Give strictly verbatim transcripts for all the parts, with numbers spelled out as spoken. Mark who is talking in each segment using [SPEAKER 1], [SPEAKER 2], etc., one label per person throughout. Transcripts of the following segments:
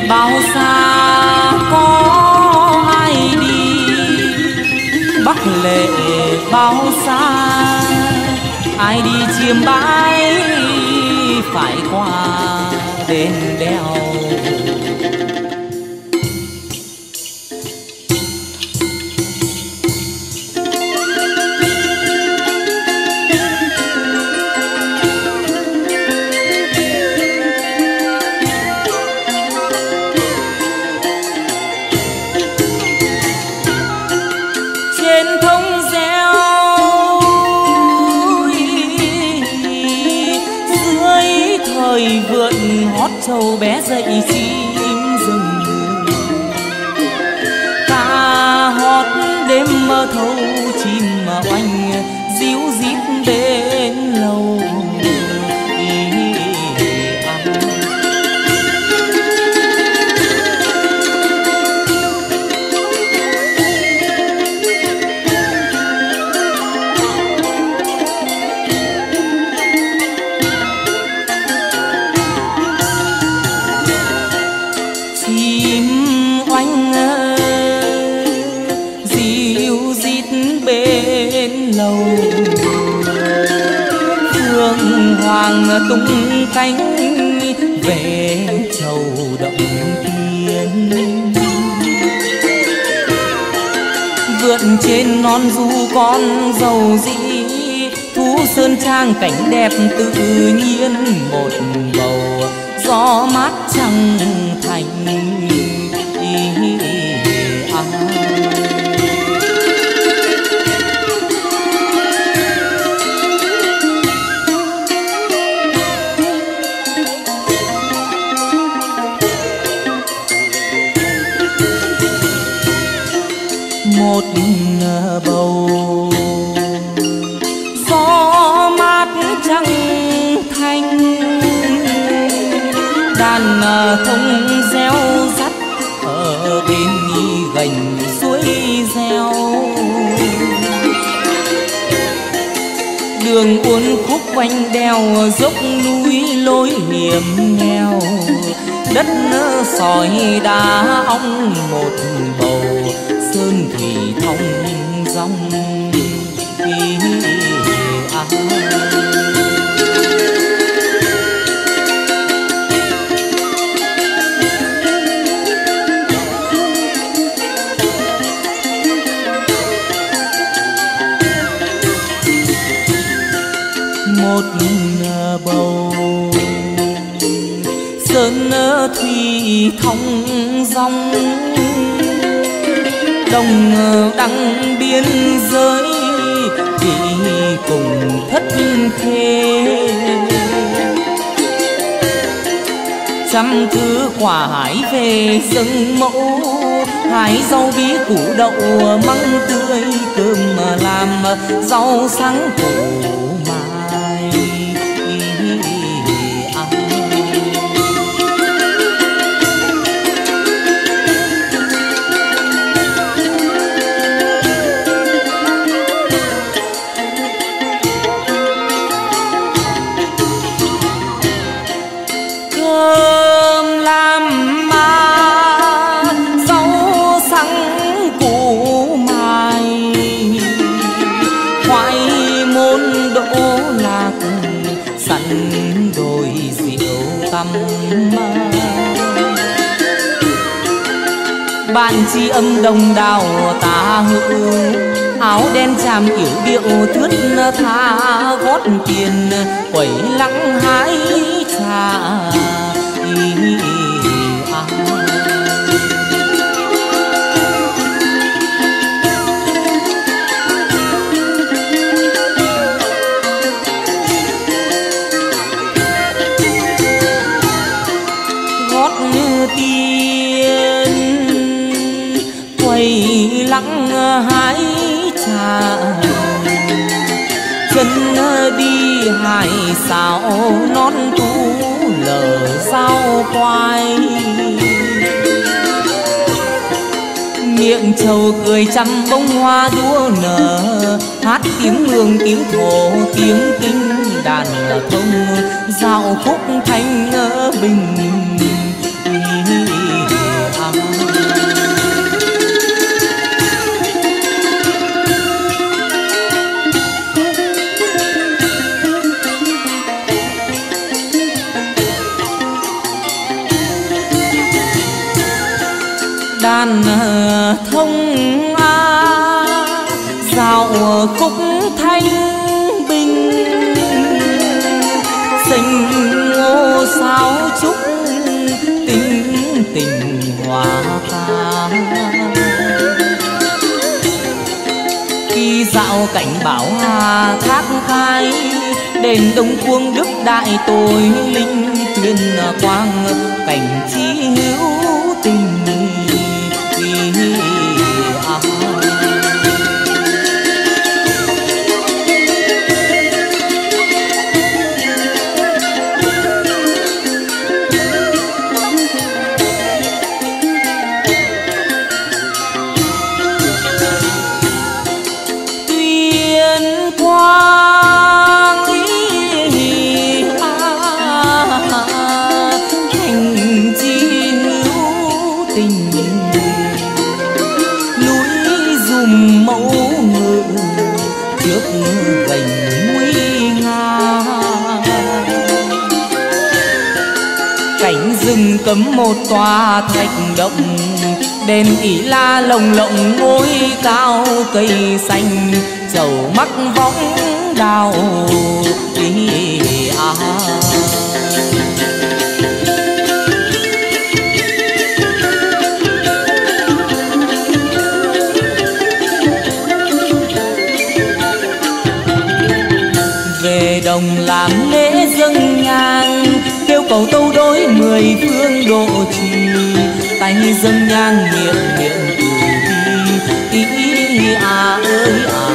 [SPEAKER 1] bao xa có ai đi, Bắc lệ bao xa ai đi chiêm bái, phải qua đền đèo. Châu bé dậy chim rừng ca hót đêm mơ thâu, chim mà oanh díu dít bên lầu. Hoàng tung cánh về châu động thiên, vượt trên non du con dầu dĩ, thú sơn trang cảnh đẹp tự nhiên, một bầu gió mát trăng thành à. Một bầu gió mát trăng thanh, đàn thông reo rắt ở bên gành suối reo. Đường uốn khúc quanh đèo, dốc núi lối hiểm nghèo, đất sỏi đá ong một bầu, sơn thủy thông dòng à. Một bầu sơn thủy thông dòng, đồng đăng biên giới thì cùng thất khê. Trăm thứ quả hái về rừng mẫu, hái rau bí củ đậu măng tươi, cơm làm rau sáng củ mai à. Bạn tri âm đồng đào ta hữu, áo đen chàm yểu điệu thướt tha, gót tiền quẩy lắng hái trà à. Gót tiền quẩy lắng hái trà, chân đi hải xảo non tú lở sao quay. Miệng trầu cười trăm bông hoa đua nở, hát tiếng mường tiếng thổ tiếng kinh, đàn thông dạo khúc thanh bình. ngàn thông a dạo khúc thanh bình sinh ngô sao chúc tình tình hoa ca khi dạo cảnh bảo hà thác khai đền đông cuông đức đại tội linh tuyên quang cảnh trí hữu tình vì à. Tuyên quang ý à, thành chi hữu tình núi dùm mẫu ngự trước gành nguy nga cảnh rừng cấm một tòa thạch động đền ỷ la lồng lộng ngôi cao cây xanh chầu mắc võng đào ý à. Về đồng làm lễ dâng nhang kêu cầu tâu đối mười phương độ trì tay dâng nhang miệng miệng từ bi ý à ơi à.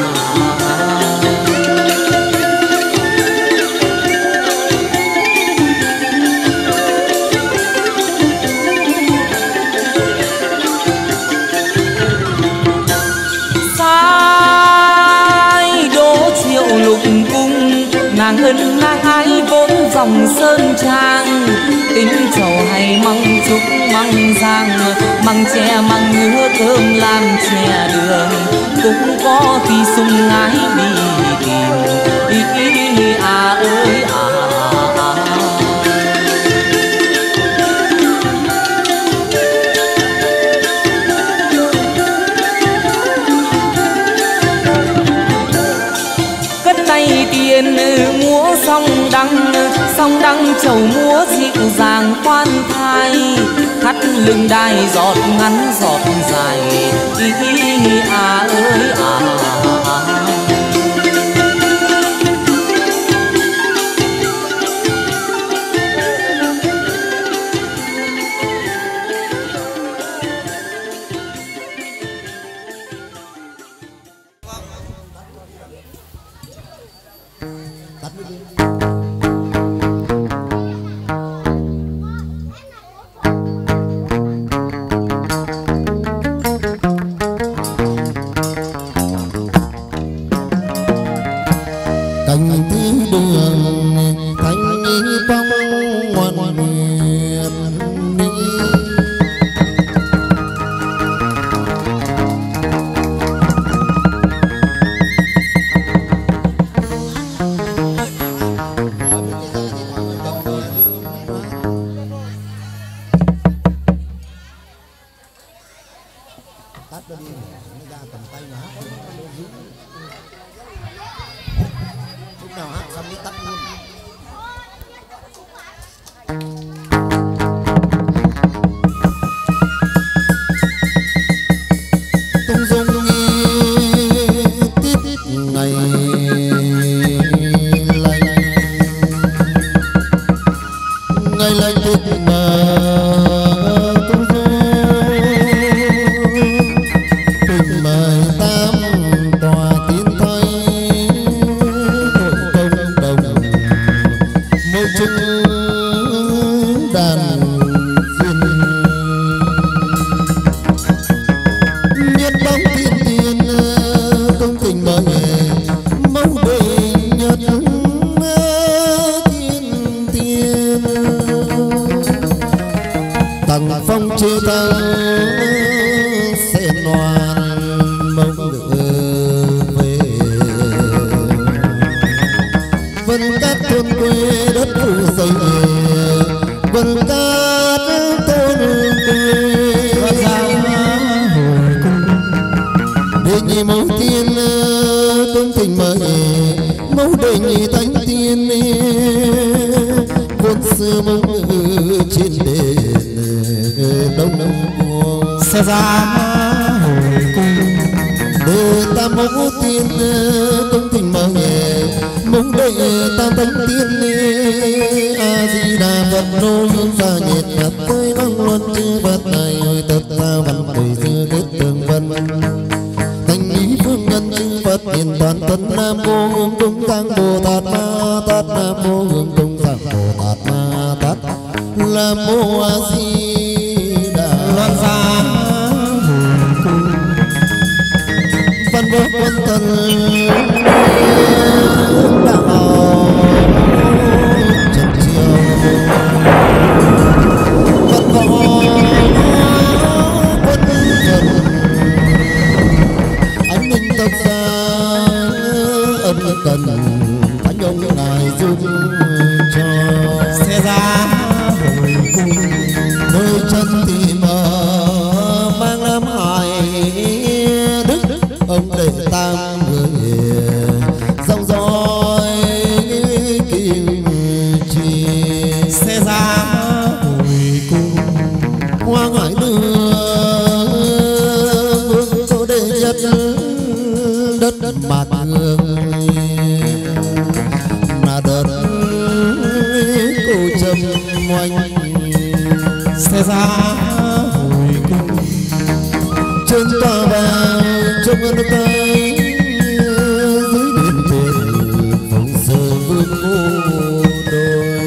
[SPEAKER 1] Sai đỗ triệu lục cung nàng ân nàng ái vốn dòng sơn trang tính trầu hay măng trúc măng giang măng tre măng ngứa cơm làm chè đường cũng có khi sung ngái đi tìm ý ý à ơi à. Cất tay tiền múa song đăng song đăng chầu múa dịu dàng khoan thai thắt lưng đai giọt ngắn giọt dài ý ý à ơi à.
[SPEAKER 2] Tam tòa tiến thôi hội công đồng thì mẫu tiên công tình mời mẫu đề nhị thánh tiên quân sư mẫu trên đền đông đông
[SPEAKER 3] xe ra hồi cung
[SPEAKER 2] đề tam mẫu tiên công tình mời mẫu đề tam thánh tiên a di đà phật nô hương xa nhiệt mặt tới vang luân chư phật này ơi tất ta văn đời xưa kết tường vân thành ý phương nhân chư phật hiền toàn thân nam mô hương cung tăng bồ tát ma tát nam mô hương cung tăng bồ tát ma tát nam mô a di đà
[SPEAKER 3] loan ra hồi cung
[SPEAKER 2] văn vô quân thần đạo trần chiêu văn võ quân thần an ninh tộc gia ân cần thánh ông ngài giúp cho
[SPEAKER 3] xe ra hồi cung
[SPEAKER 2] nơi chân thì mờ mang nam hải đức ông đệ tam người dòng dõi kim chi
[SPEAKER 3] xe ra hồi cung
[SPEAKER 2] hoa ngải đưa chỗ đệ nhất đất bạc hương là đất cổ trầm oanh
[SPEAKER 3] xe ra hồi cung
[SPEAKER 2] trên tòa vào trong ân tay dưới đền thuyền phòng sơ vương cô đôi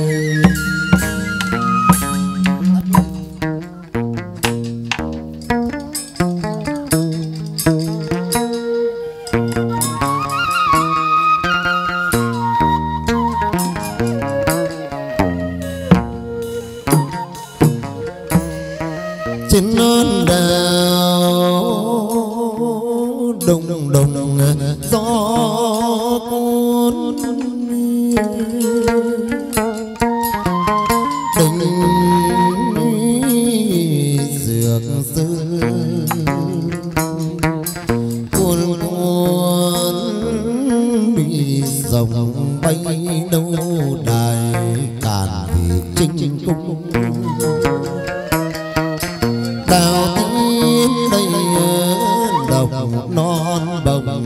[SPEAKER 2] trên non đảo đồng đồng gió cuốn tình dược sư cuốn cuốn bị dòng bay đâu đài càn vì chinh cung đào tím đầy đồng non bồng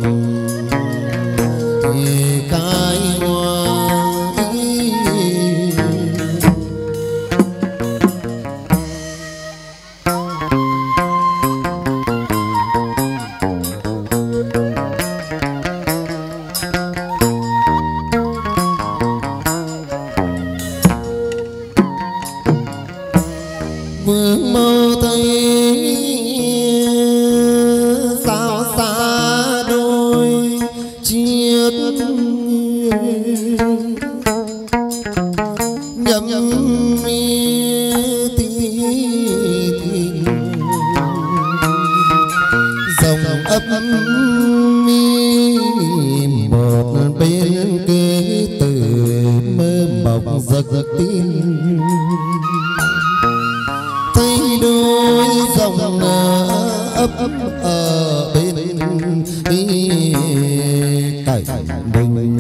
[SPEAKER 2] thì cái hoa vương mơ thấy sao xa đôi chiếc nhầm tí thìn dòng ấp mi một bên kế từ mơ mộng giấc tin thấy đôi dòng ấp ở bên đi cạnh mình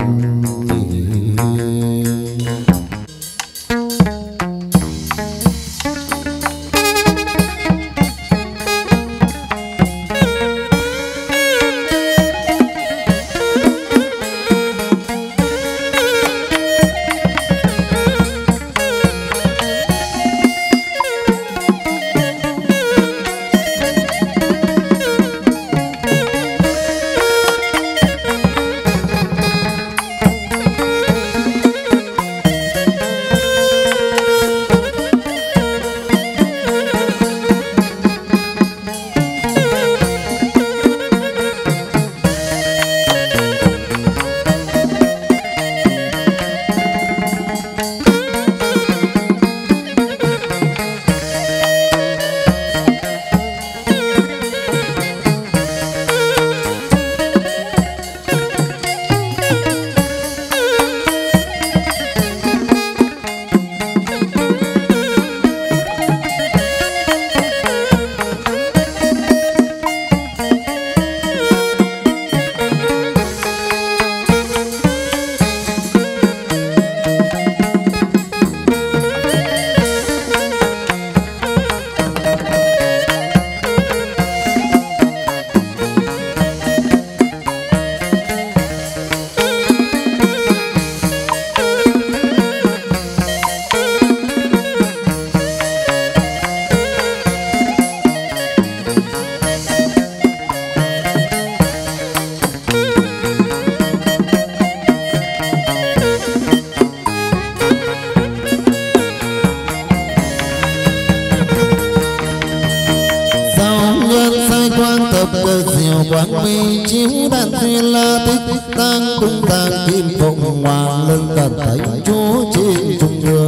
[SPEAKER 2] thập cờ diệu quang minh chiếu đàn duyên la thích tăng cung tàng kim phụng hoàng lân cẩn thánh chúa trên trung ương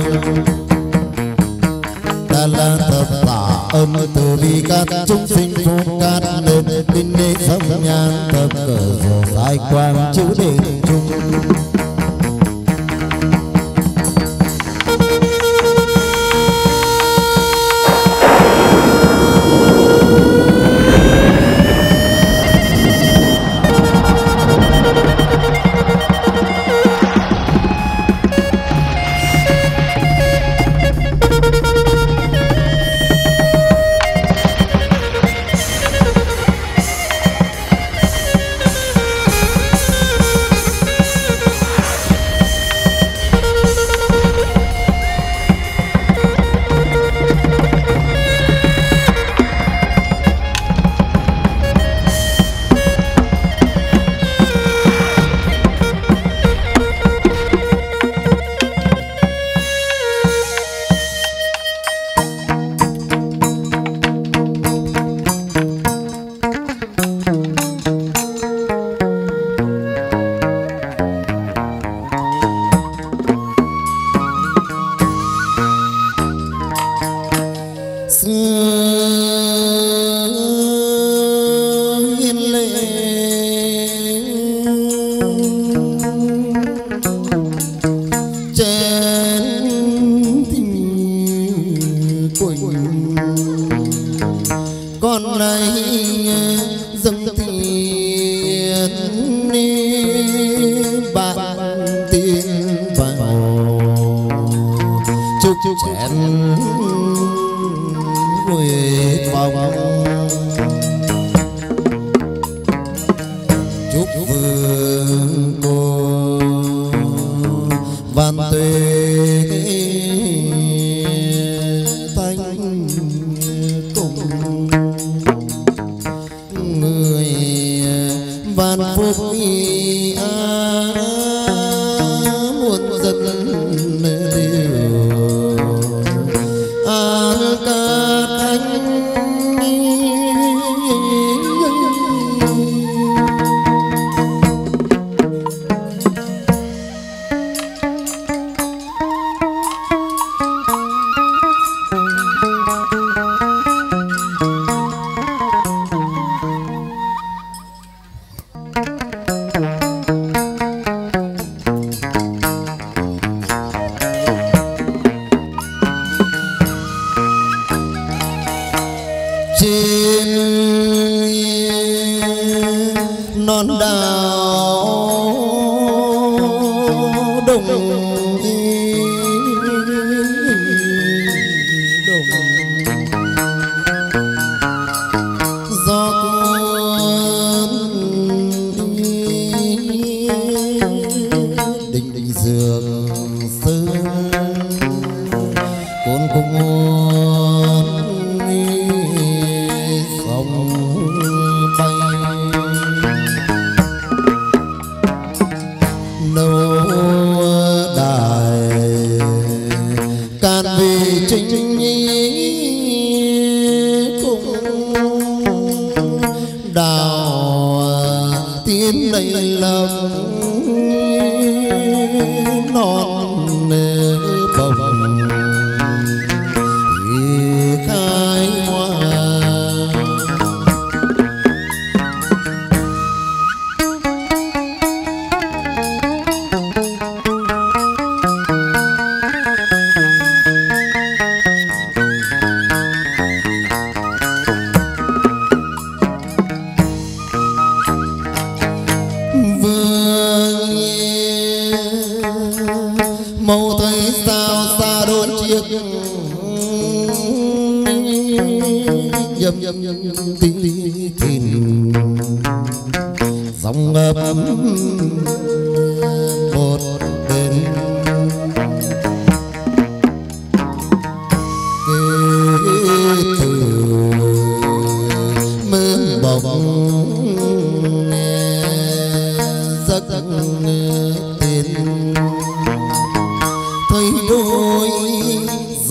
[SPEAKER 2] đà la thập tả âm từ bi cát chúng sinh phúc cát lên kinh đế sâm nhan thập cờ diệu sai quang chiếu đền trung.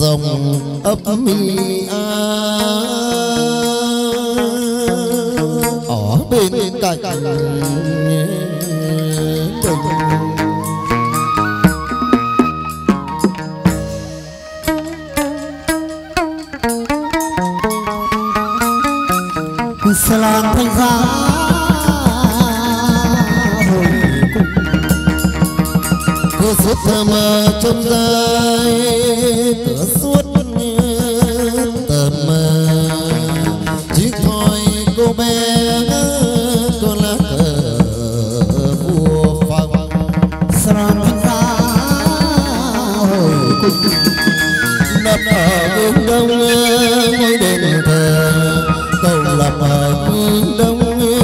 [SPEAKER 2] dòng ấp mi a cảnh
[SPEAKER 3] Sa lan thanh giá hồi cung
[SPEAKER 2] cửa suốt thơm trong dài cửa suốt tầm chiếc thoi cô bé con lá cờ vua phong.
[SPEAKER 3] Sa lan thanh giá hồi cung
[SPEAKER 2] Nấp ở hướng đông ngôi đền thờ cầu lập ở hướng đông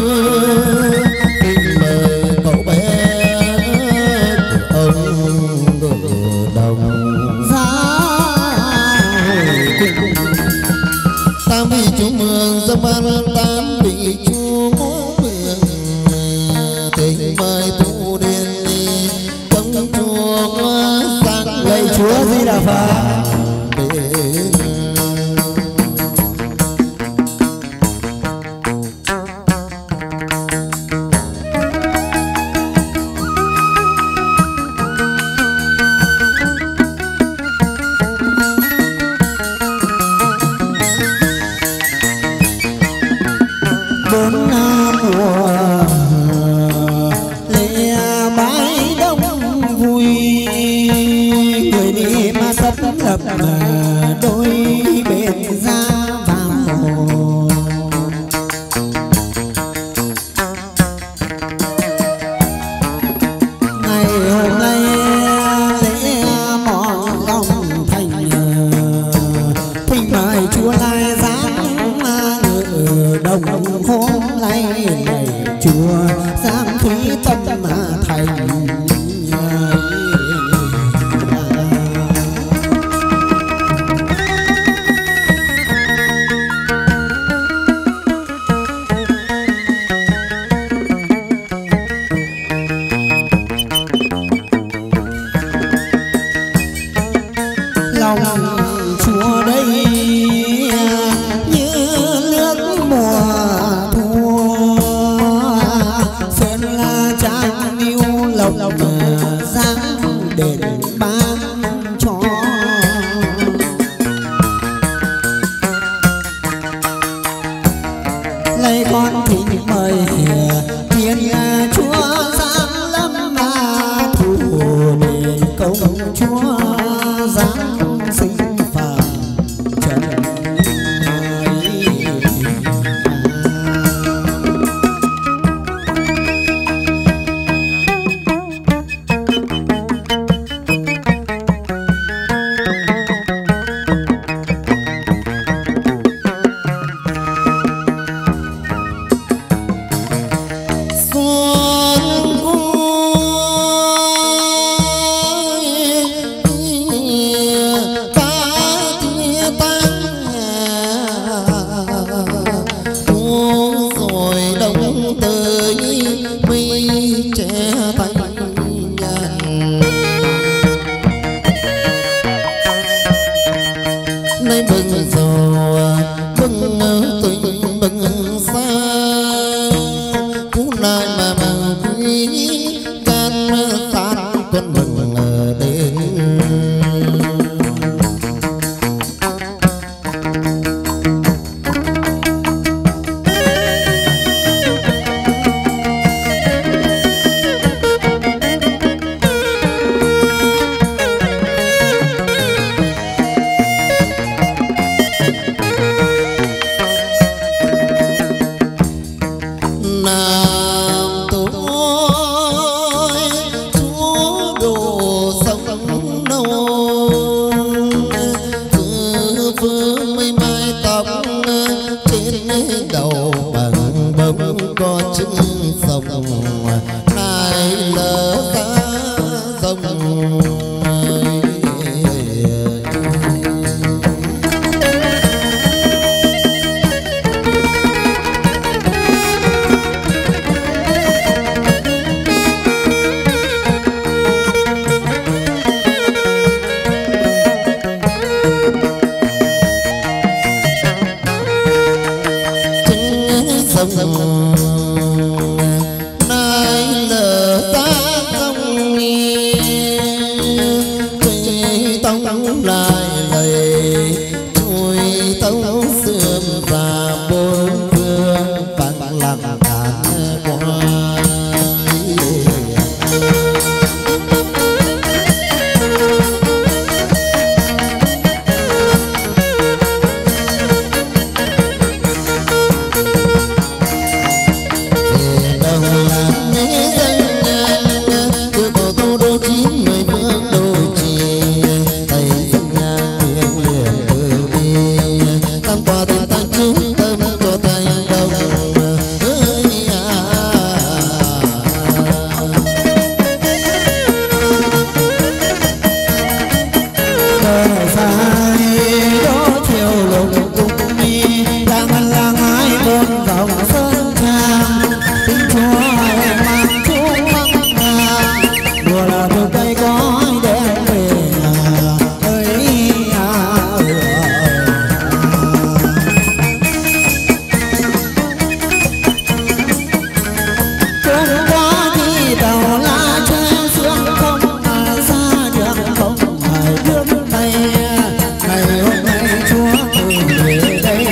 [SPEAKER 2] kính mời cậu bé của ông cửa đồng
[SPEAKER 3] giá hồi cung
[SPEAKER 2] tam vị chú mường dâm ban tam vị chú mường tình mời tu điền trong chùa sang
[SPEAKER 3] lạy Chúa Di Đà Phật. Đôi bên ra vào ngày hôm nay lễ mọn công thành thỉnh mời Chúa lai giáng ngự đồng hôm nay này Chúa giáng thúy tâm thành Chúa đây như nước mùa thu sơn la trang yêu lộc giáng đền ban cho lấy con thỉnh mời thiên Chúa giáng lâm thủ đền công Chúa giáng sinh vòng sơn trang tình chúa mang chúa măng ngà mùa là từ cây có đem về nhà ơi à. Cơn quá thì tàu lá che xuống không ai ra được không ai bước tay ngày hôm nay chúa từ về đây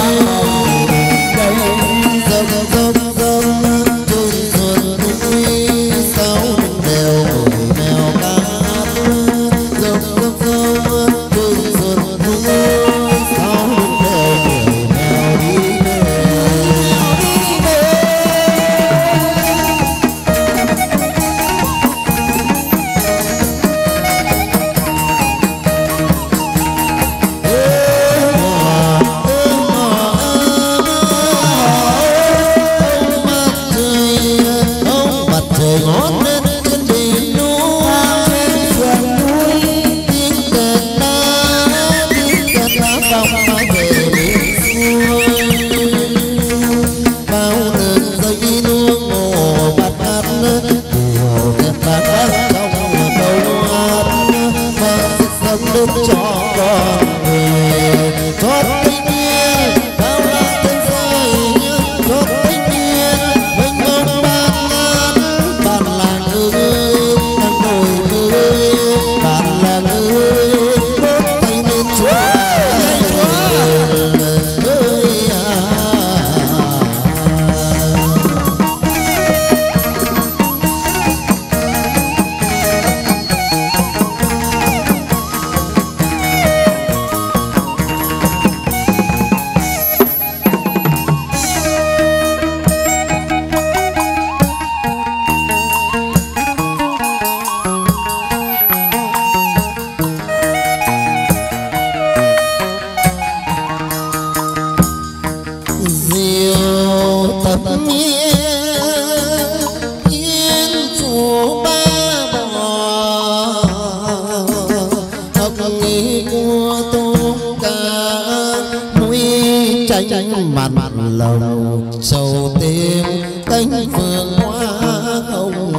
[SPEAKER 2] dông dông dông trên sườn núi lòng sầu tim cánh phượng hoa hồng.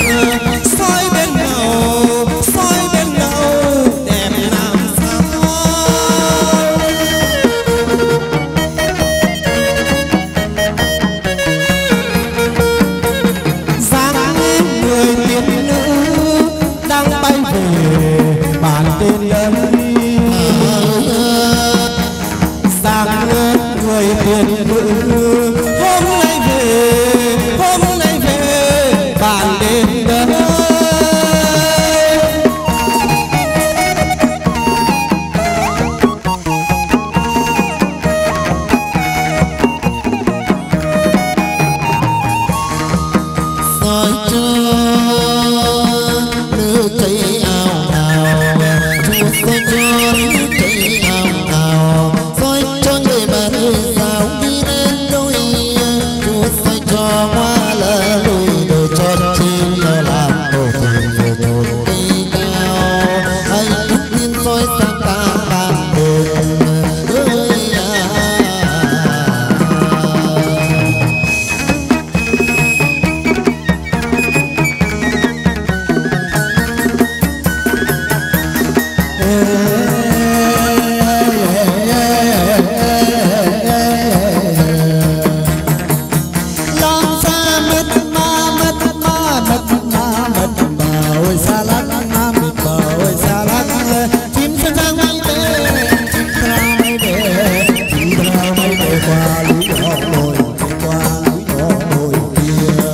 [SPEAKER 3] soi bên nào soi bên nào đẹp làm sao. Dáng người tiên nữ đang bay về bàn tên ơi. Dáng người tiên nữ hôm nay về hôm nay về bàn đêm ơi.
[SPEAKER 2] soi cho nữ cây áo áo chúa soi cho nữ cây áo áo soi cho người bạn người sao đi đến đôi chúa soi cho hoa lỡ lùi đời cho chim nó làm tổ tình về thôn cây cao anh thức tiên soi sang ta bàn đường ơi à.
[SPEAKER 3] Long xa mất ma mất ma mất ma mất ma ôi xa lắc ma mất ma ôi xa lắc chim sa sang mây về chim sa mây về chim sa mây về qua núi nhỏ đồi qua núi nhỏ đồi kia.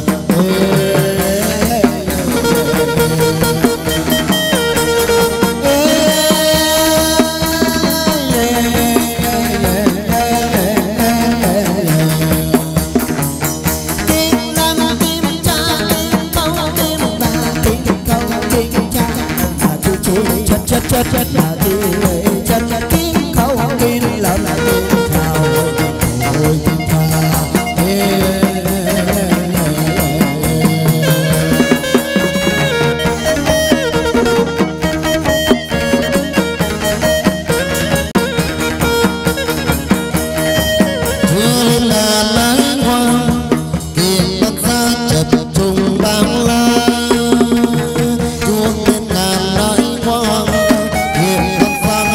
[SPEAKER 3] Kim nam kim cha kim câu kim bà kim câu kim cha là chú chú chất chất chất chất là đi chất chất kim câu kim lợn là kim thảo ôi kim thảo.
[SPEAKER 2] Chúa là nắng hoa kiềm bắt ra chập trùng bao la. Chúa tên ngàn nắng hoa kiềm bắt ra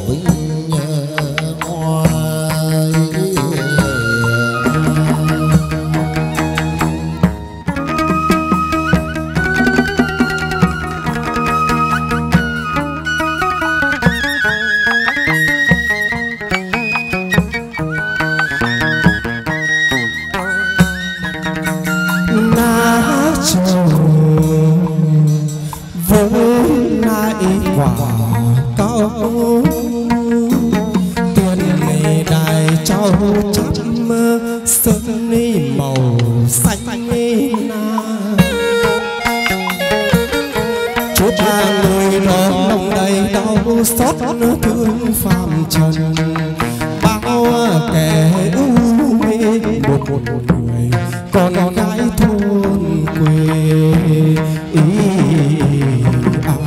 [SPEAKER 2] vinh oai.
[SPEAKER 3] xót thương phàm trần bao kẻ u mê một một người con gái thôn quê ý à.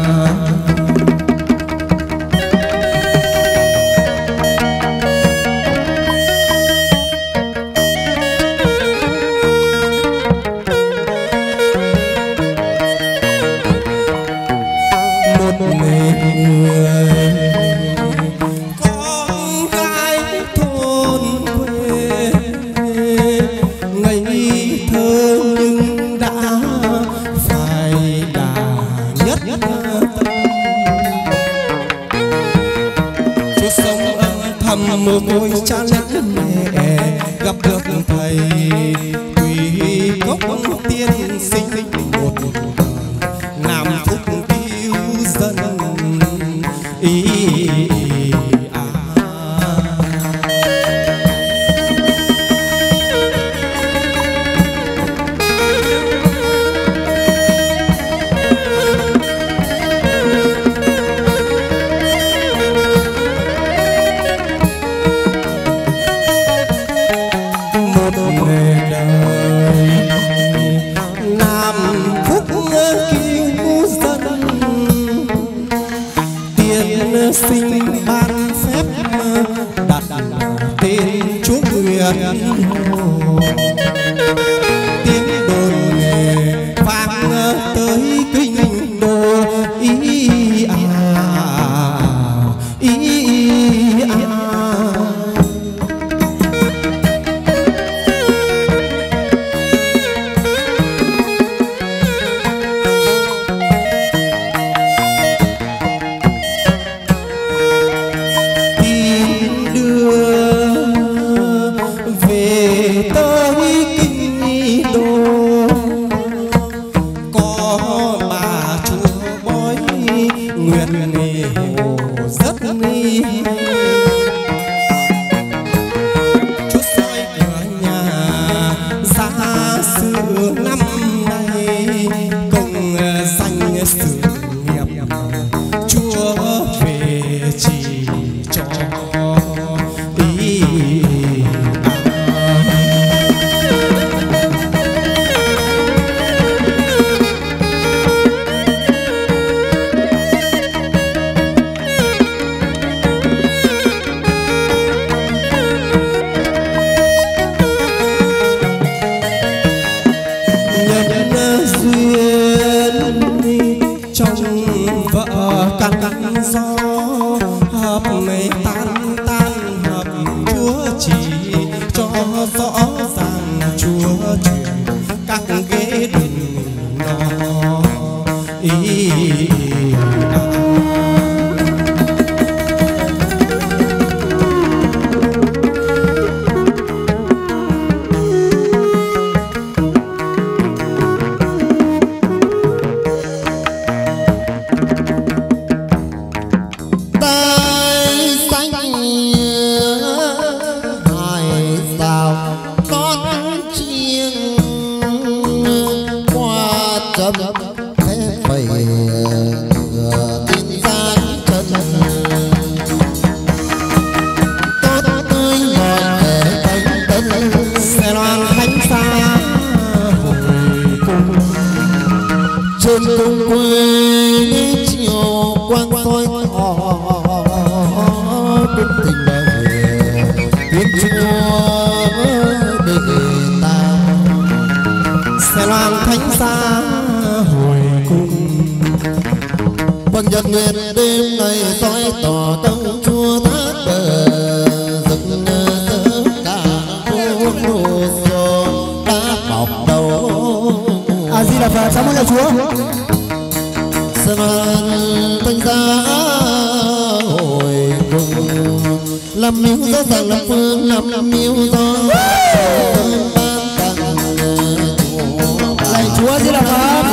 [SPEAKER 3] Mồ côi cha mẹ gặp được thầy quỳ cốc tiên sinh một làm phúc cứu dân ý à. Sinh ban phép đặt tên Chúa Nguyệt tiếng đồn nghề vang tới kinh đô ý à ý à.
[SPEAKER 2] Nhật nguyệt đêm ngày soi tỏ tông
[SPEAKER 3] chúa.
[SPEAKER 2] Sơn thanh giá hồi cùng làm miếu gió rằng làm phương làm miếu gió ban tặng
[SPEAKER 3] Lạy chúa Di Đà Phật.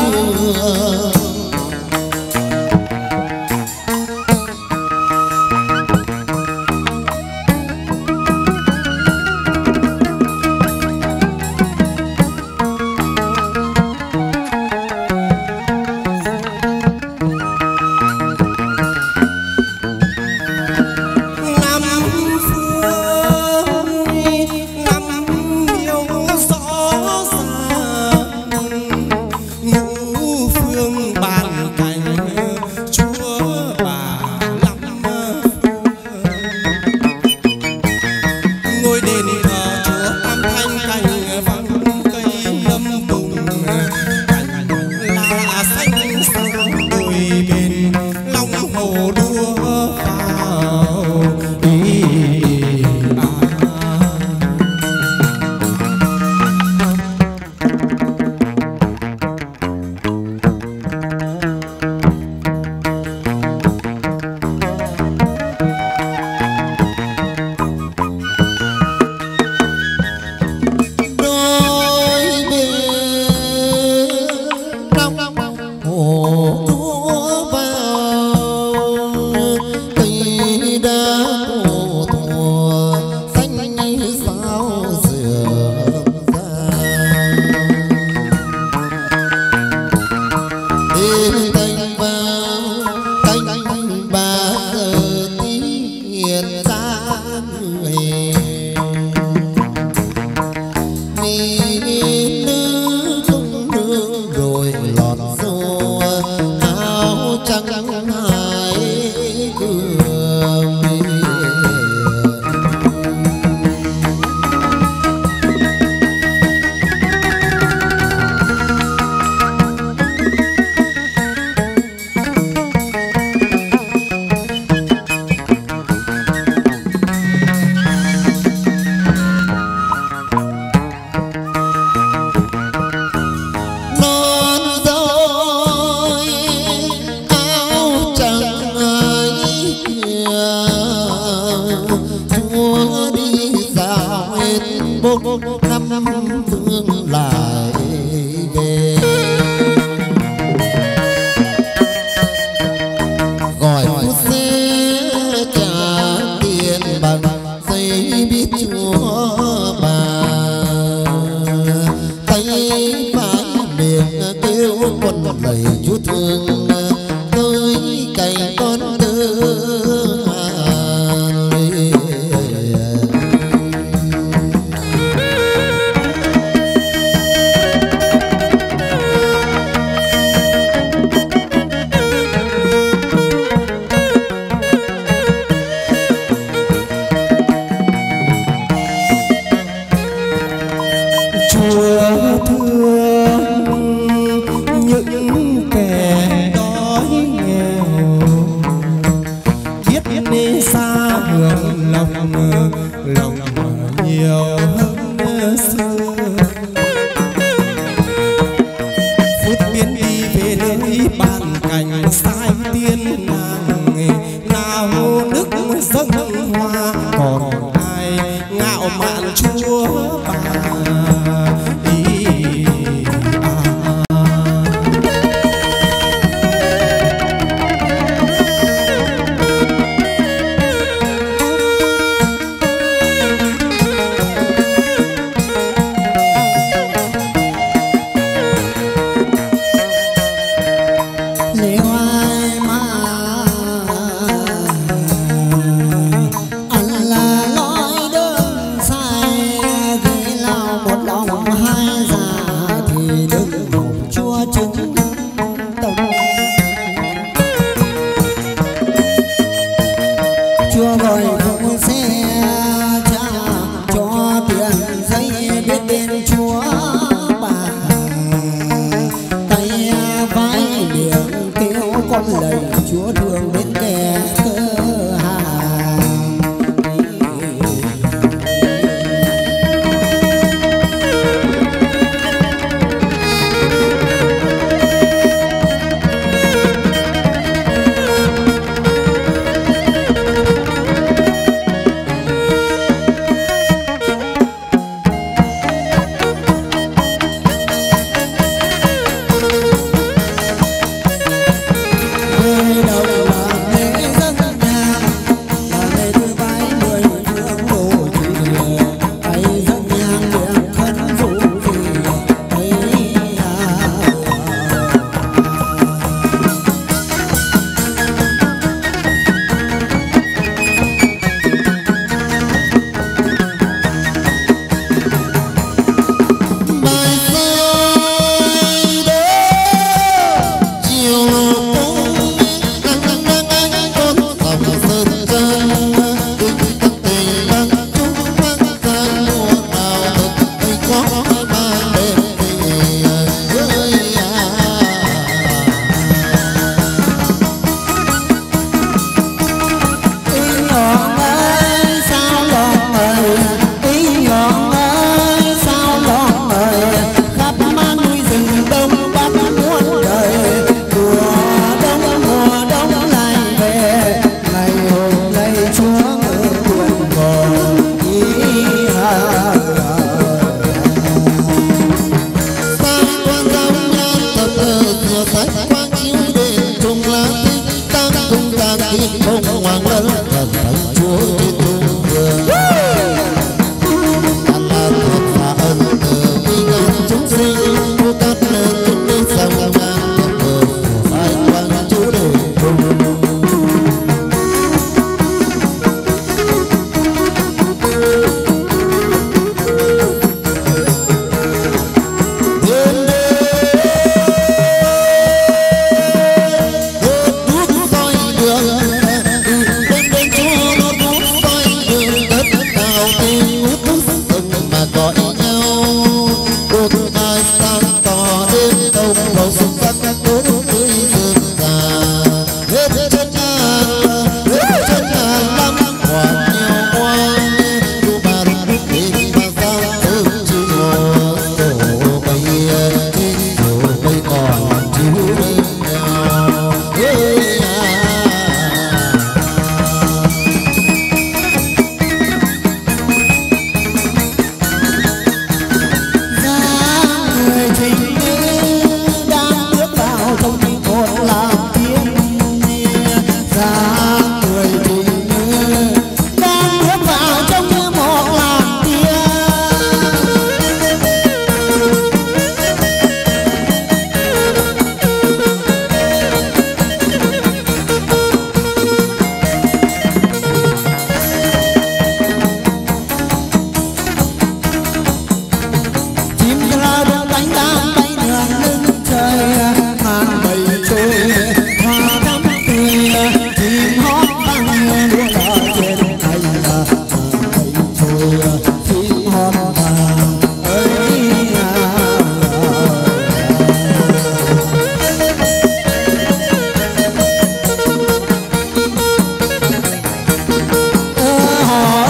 [SPEAKER 3] họ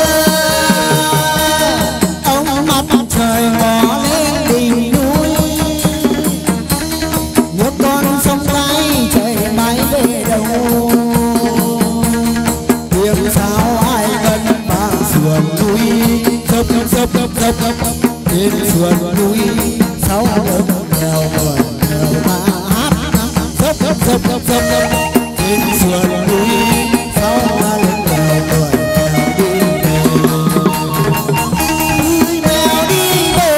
[SPEAKER 3] ông mặt trời ngó lên đỉnh núi, nước con sông cái chảy mãi về đâu, tiếng sao ai gần vang sườn núi dấp dấp dấp dấp dấp trên sườn núi sáu lớp nghèo người nghèo mà hát dấp dấp dấp dấp dấp trên sườn núi sáu lớp nghèo người nghèo đi về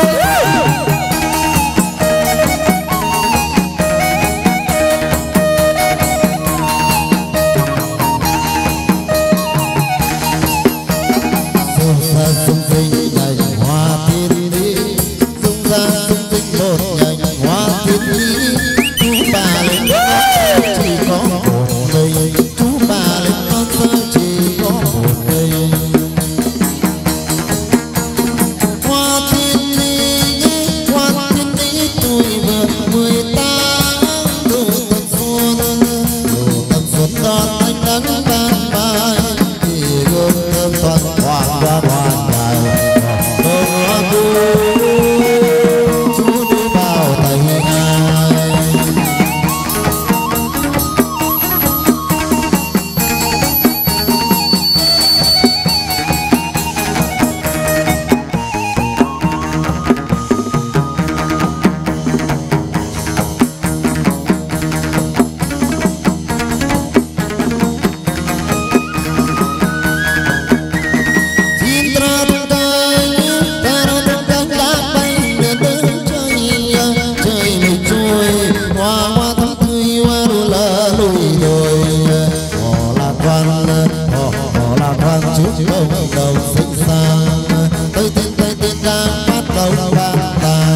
[SPEAKER 2] dung sinh nhành hoa thiên lý, dung ra dung sinh một nhành hoa thiên lý. Chú bà lên chỉ có một cây, chú bà lên non sơ chỉ có một cây. Hoa thiên lý, hoa thiên lý tuổi vượt mười tám, đủ tầm xuân, đủ tầm xuân đón anh nắng ban mai, thì gương thơm thoáng hoa hoa hoa. Chú đi vào tay ai trước ông đầu sinh sang tới tiên tới tiên đang phát đầu ban tài.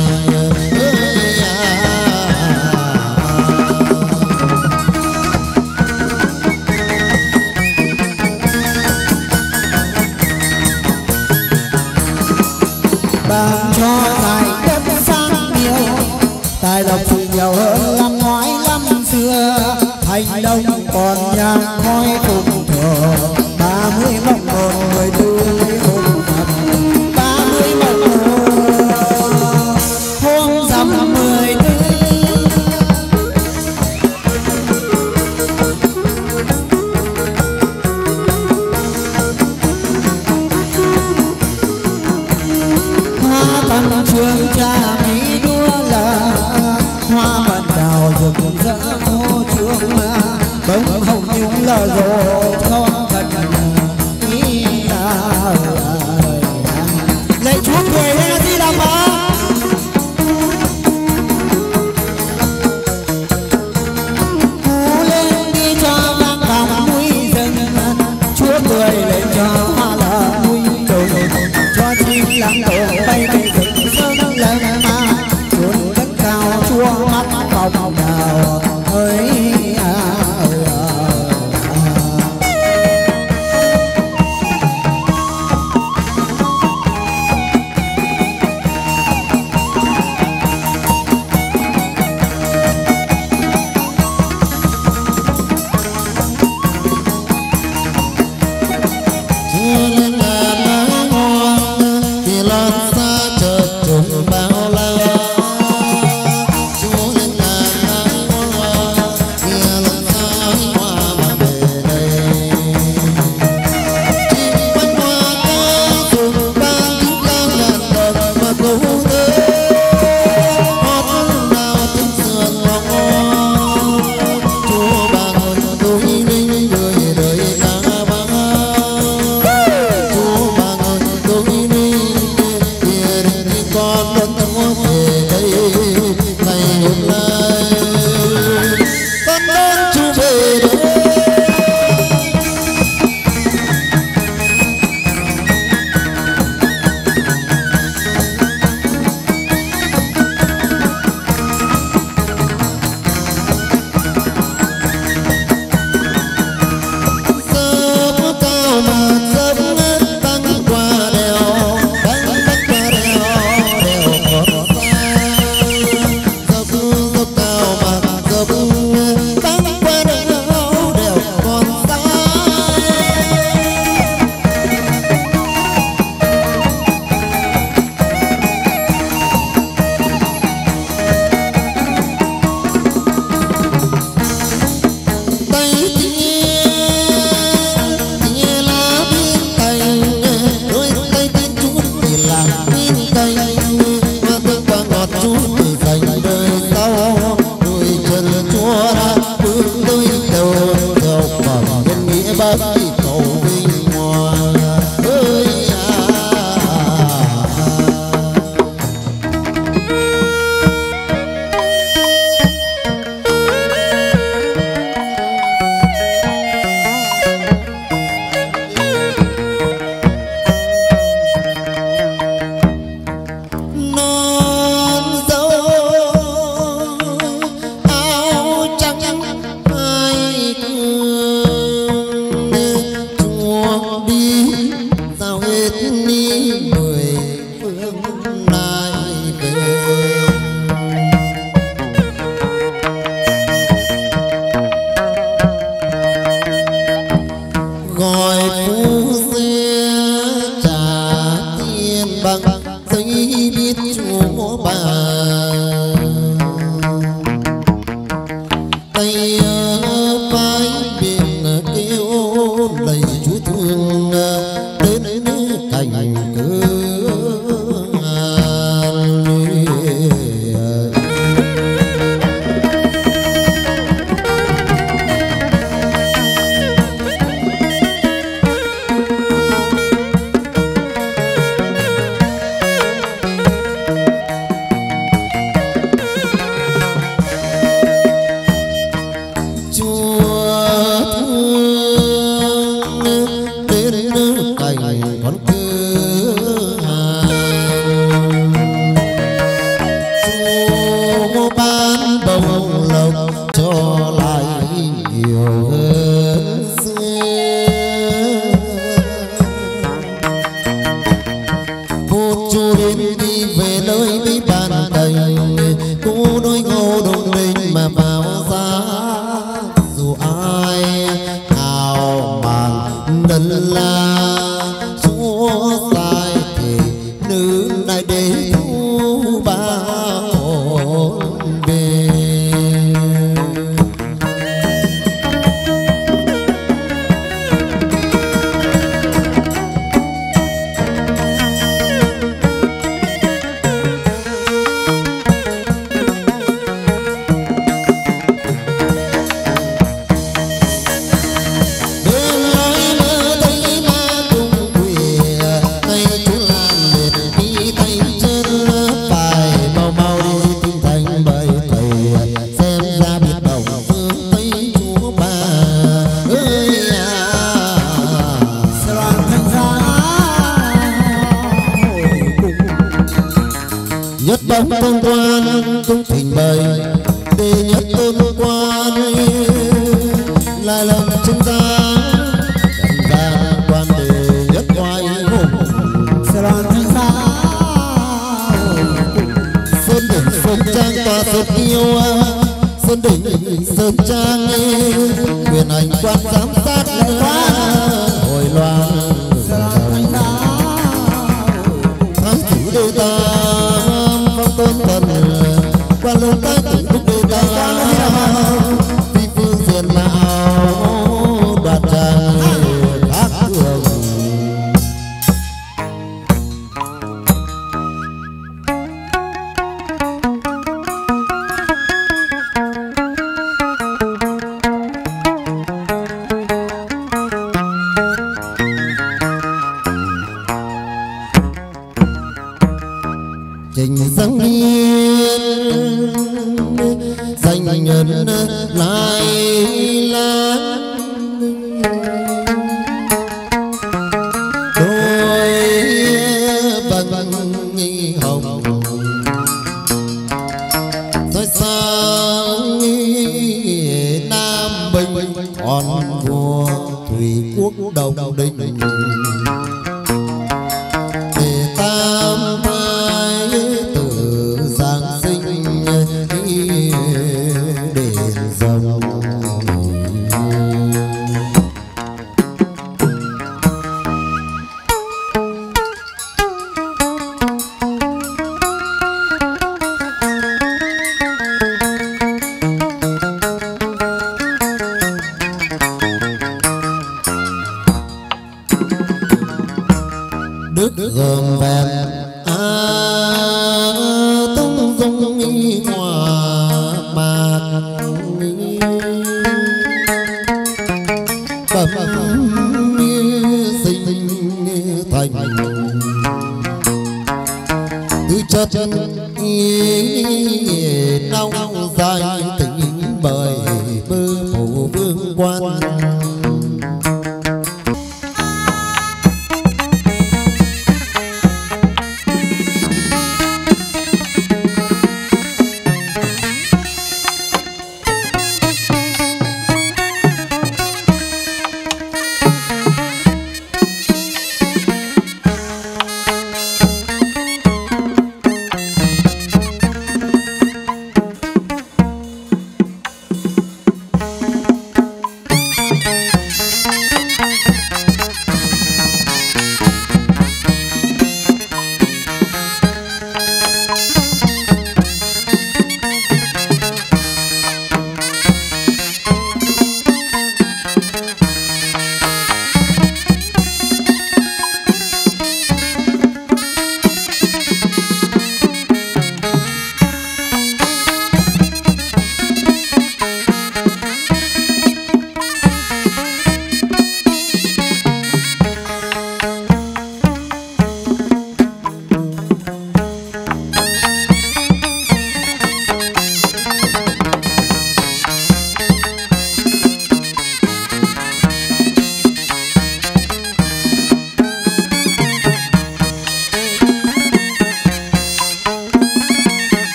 [SPEAKER 3] ban cho tài đất sang nhiều, tài lộc sự nhiều hơn năm ngoái năm xưa, hành động còn nhang khói cùng thờ ba mươi mộng một mười tư hôm rằm, ba mươi mộng một hôm rằm mười tư. Hoa tầm trường cha mỹ đua là hoa bần đào rực rỡ phố trường, bông hồng nhung là rộ con thật ý lạy chúa cười hay là gì làm mà cú lên đi cho vang vòng núi rừng, chúa cười lên cho hoa là núi đồi, cho chim lắng tổ bay về rừng sơn lần mà chuồn đất cao chua mắt vòng đào ơi à.
[SPEAKER 2] hết ni mười phương lại về. Gọi phu xe trả tiền bằng giấy biết chúa bà, tay vai biển kêu lạy chúa thương đến cảnh cửa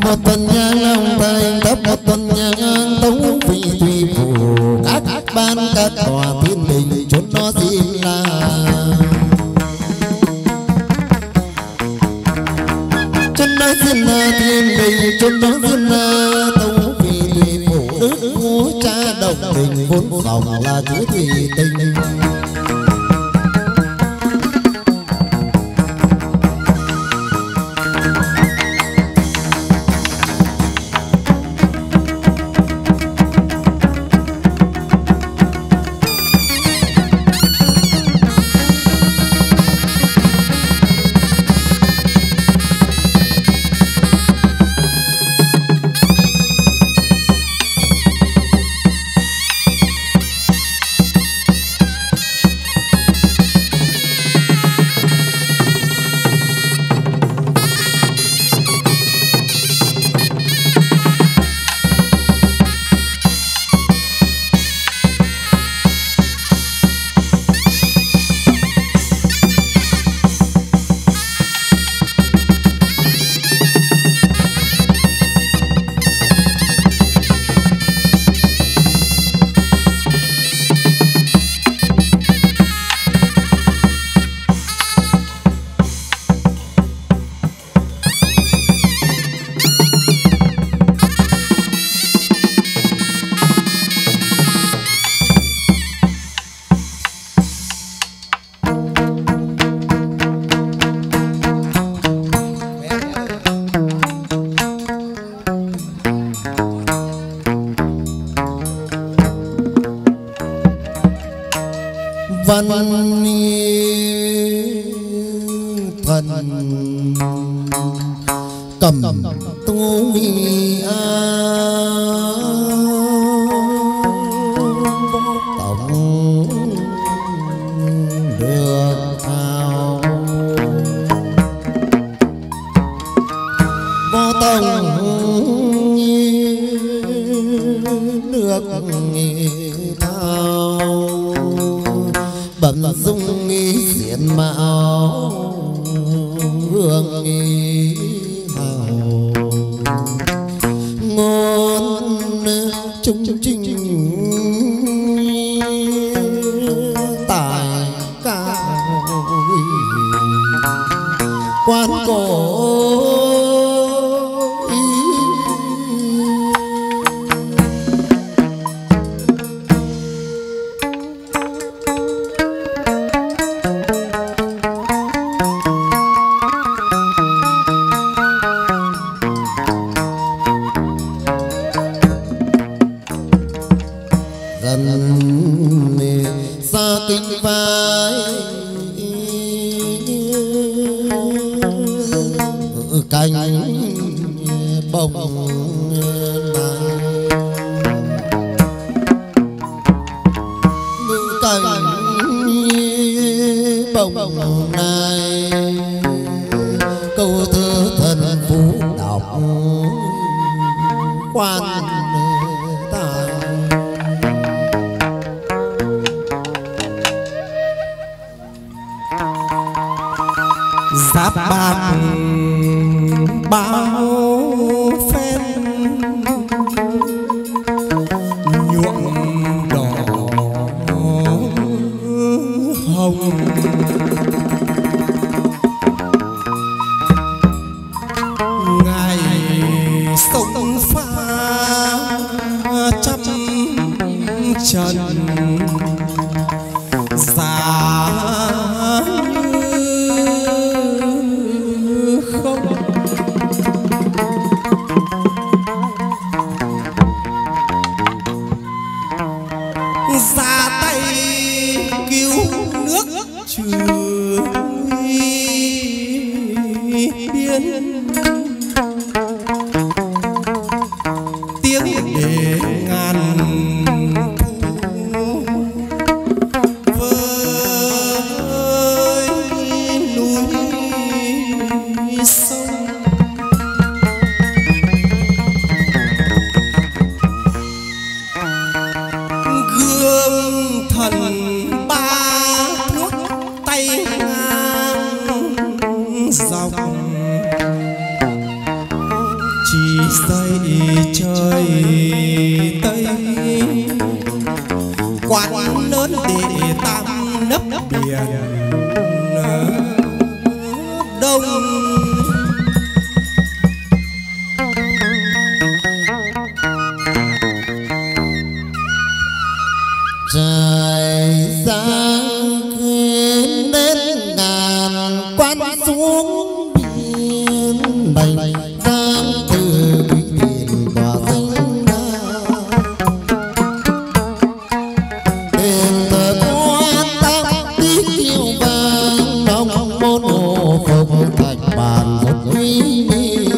[SPEAKER 2] một tuần nhang long thành thấp một tuần nhang tống vị thủy phủ các ban các tòa thiên đình chốn nó xin là chốn nó xin là thiên đình chốn nó xin là tống vị thủy phủ đức vua cha đồng đình vốn phòng là chúa thủy tình văn thần cầm tu vi tổng được thao vô tổng được thao bẩm dung nghi diện mạo hương nghi hào ngôn trung trinh tài cao quan cổ giáp bạc bao phen nhuộm đỏ hồng ngày sông pha trăm trần giá ra tay cứu nước trừ biên tiếng để ngàn với núi sông gương thần ba thước tay ngang dọc chỉ
[SPEAKER 3] quán lớn để tam nấp biển đông.
[SPEAKER 2] Trời sáng lên đến ngàn quan xuống biển bành giang từ biển tỏa danh ra đền thờ quan tắc tí kiêu vàng nông môn hồ không thạch bàn rất uy nghi.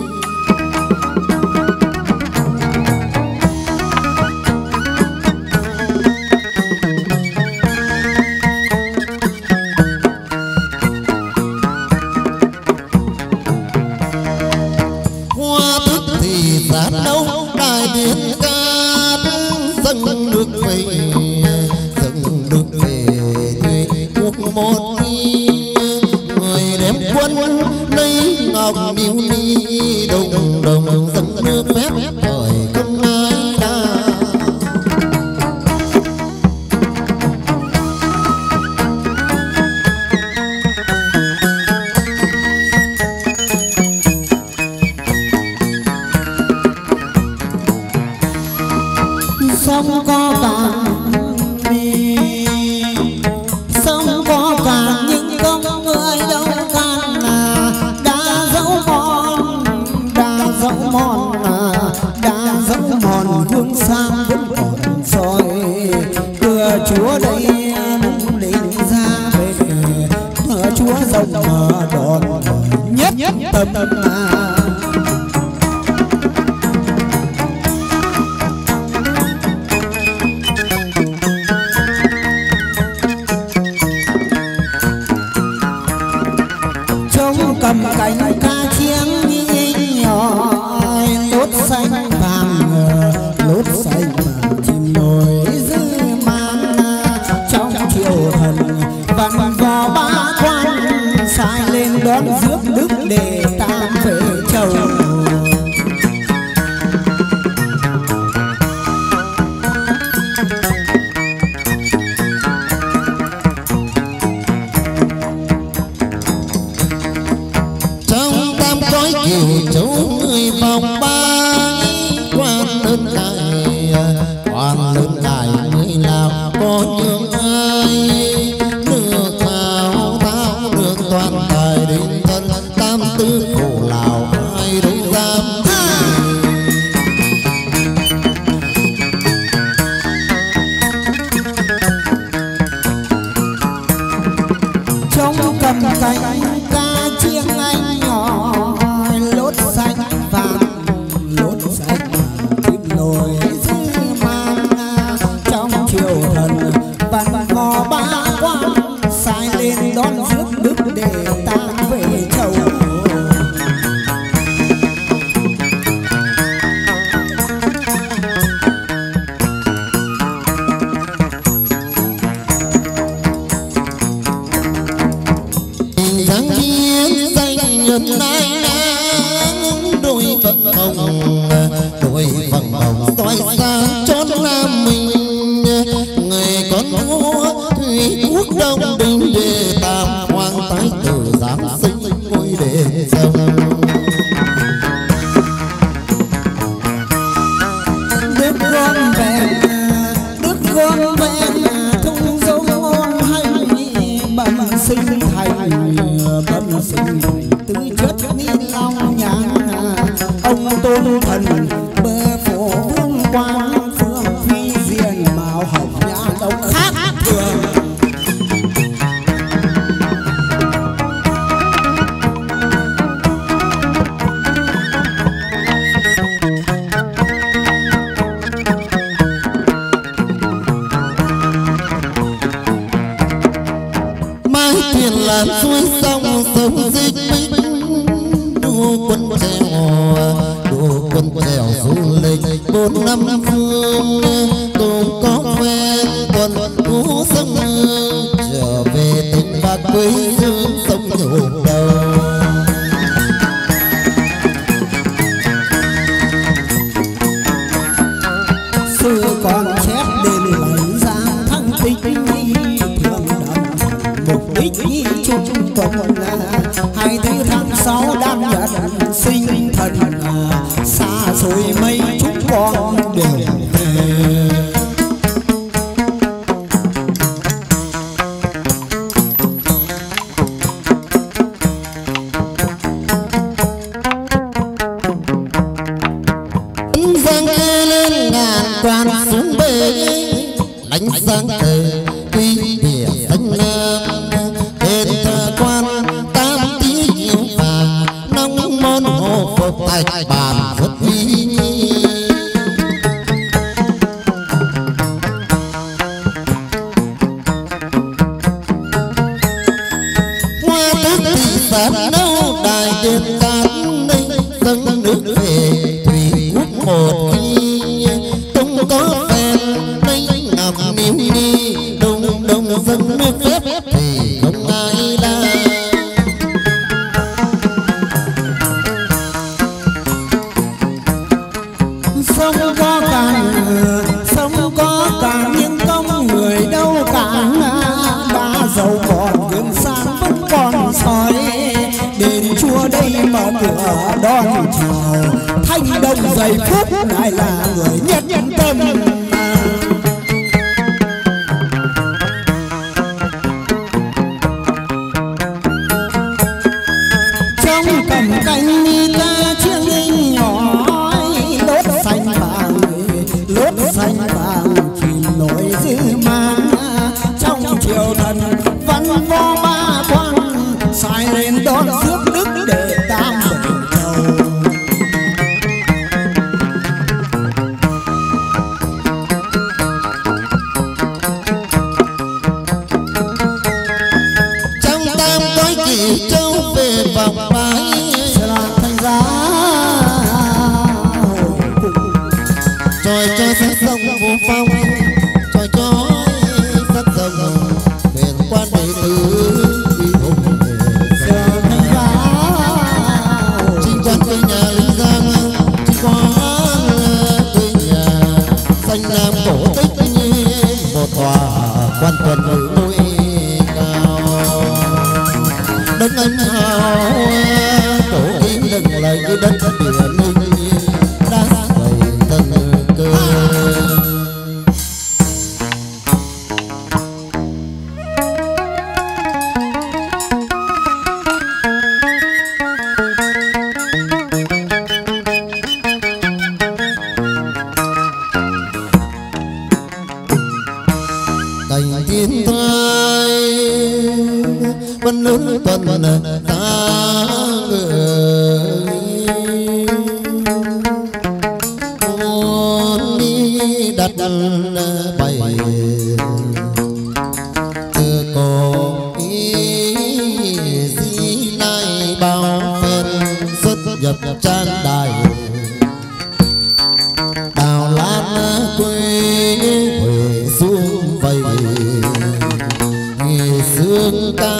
[SPEAKER 2] Đâu đại điện ca dâng nước về dâng nước về thuê quốc một khi người đem quân lấy ngọc điêu ly đồng đồng dâng nước phép thời không ai đa.
[SPEAKER 3] Sông có vàng sông có vàng nhưng không người đâu can là đã dẫu mòn đã dẫu mòn đã dẫu mòn hương sang vẫn còn soi cửa chúa đây đúng lên ra về cửa chúa rồng mở đòn nhất tâm cầm cánh ca chiêng như nhỏ lốt xanh vàng lốt xanh vàng chim nổi dư man trong triều thần văn vò ba quan sai lên đón rước đức để tam về châu.
[SPEAKER 2] Kiều châu người vòng ba quan lớn đại quan lớn đại người nào có nhường ai nước thao thao nước toàn tài đến thân tam tư khổ lào ai đâu dám.
[SPEAKER 3] Trong cầm cánh ca chiêng anh nhỏ lốt xanh vàng lốt xanh vàng chim nổi dư man trong triều thần văn vò ba quan sai lên đón rước đức để tam về châu.
[SPEAKER 2] Giáng chiến danh nhân nay đôi vầng hồng đôi vầng hồng soi sáng chốn nam mình người con vua thủy quốc đông đình để tam hoàng thái tử giáng sinh ngôi đền sông.
[SPEAKER 3] Đức gom vẹn đức gom vẹn thung dấu ngôn hành bẩm sinh thành bẩm sinh tứ chất ni long nhàn ông tôn thần bơ phổ vương quang phương phi diền mạo hồng nhã đông khác thường.
[SPEAKER 2] Thuyền làm xuôi sông sông dịch bích đua quân trèo đua quân trèo du lịch bốn năm phương cùng có quen tuần cũ sông trở về tỉnh bạc quê hương sông nhộn đầu.
[SPEAKER 3] Xưa còn chép đền lấy ra tuần hai thứ tháng sáu đang nhận sinh thần xa xôi mây chúng con đều về.
[SPEAKER 2] Quan xuống bể đánh sáng cờ tuy địa xanh nam tên thờ quan tam tí yêu phà nông môn hồ phục thạch bàn rất uy nghi. Hoa tước thị sản nâu đài điện cát ninh dâng nước về thủy quốc một khi có phèn đây ngọc niu ni đông đông dân nước phép thì không ai đa.
[SPEAKER 3] Sông có càng sông có càng nhưng công người đâu càng đã giàu còn gương sáng vẫn còn soi đền chùa đây mở cửa đón chào thanh đông giây phút lại là người nhất tâm. Trong cầm canh ni ta chiêng linh nhỏ lốt xanh vàng lốt xanh vàng chỉ nổi dư mang trong triều thần văn võ ba quan sai lên đón rước đức để tam bổng chầu.
[SPEAKER 2] Trong tam cõi kỷ châu về vòng bái
[SPEAKER 3] là thành giá
[SPEAKER 2] tròi cho sắc sông vô phong tròi cho sắc sông huyền quan đệ tử đi hùng
[SPEAKER 3] thành giá
[SPEAKER 2] chính quan quê nhà Linh Giang chính quan quê nhà xanh lam cổ tích như một tòa quan tuần nữ núi cao đất anh hào tổ kim đừng lấy đất biển ninh đã đầy tân cơ. Cảnh thiên thai vẫn lớn tuần ta người muốn đi đặt bày từ cổ ý di lai bao phen xuất nhập trang đài đào lan quê huệ xuống vầy nghề sương ca.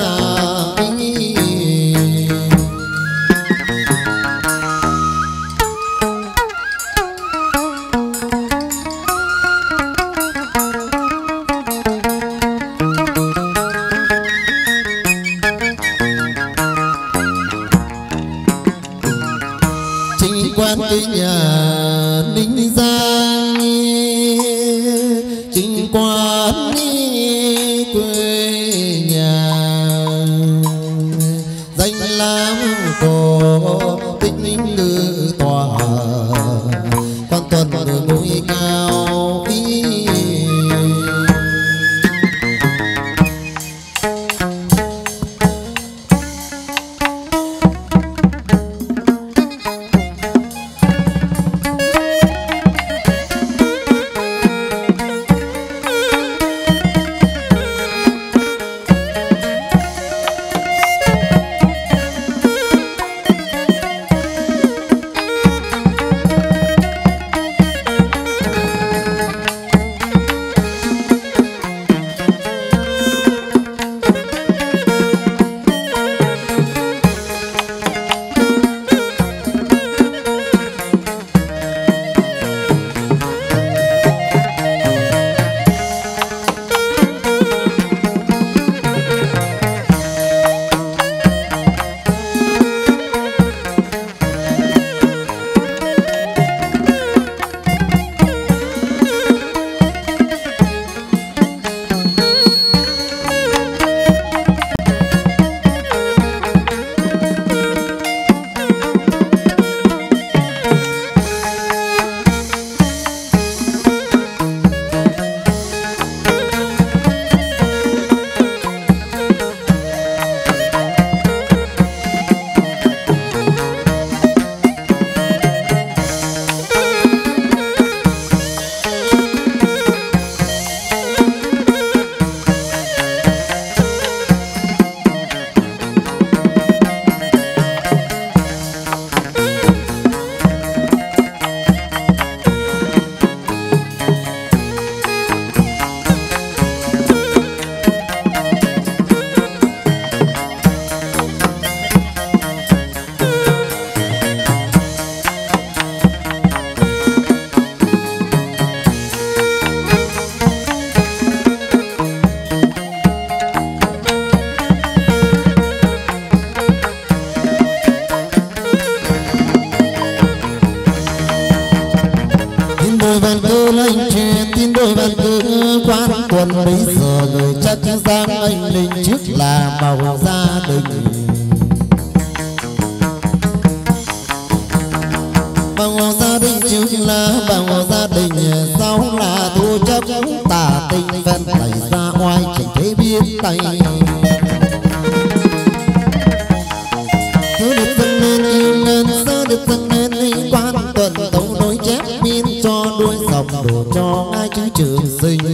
[SPEAKER 2] Chính quan quê nhà Ninh Giang chính quan quê nhà danh lam cổ tích ngự tòa quan tuần ngôi cao ý. cơ lệnh truyền tin đôi bàn cơ quan quân bây giờ người chắc giang anh linh trước là màu gia đình. Bằng gia đình trước là bằng gia đình sau là thua chấp tả tình ven đẩy ra oai chẳng thấy biết tay. Cứ được dâng lên yêu lên sơ được dâng lên quan tuần tấu đối chép biên cho đuôi dòng đổ cho ngay chữ trường sinh.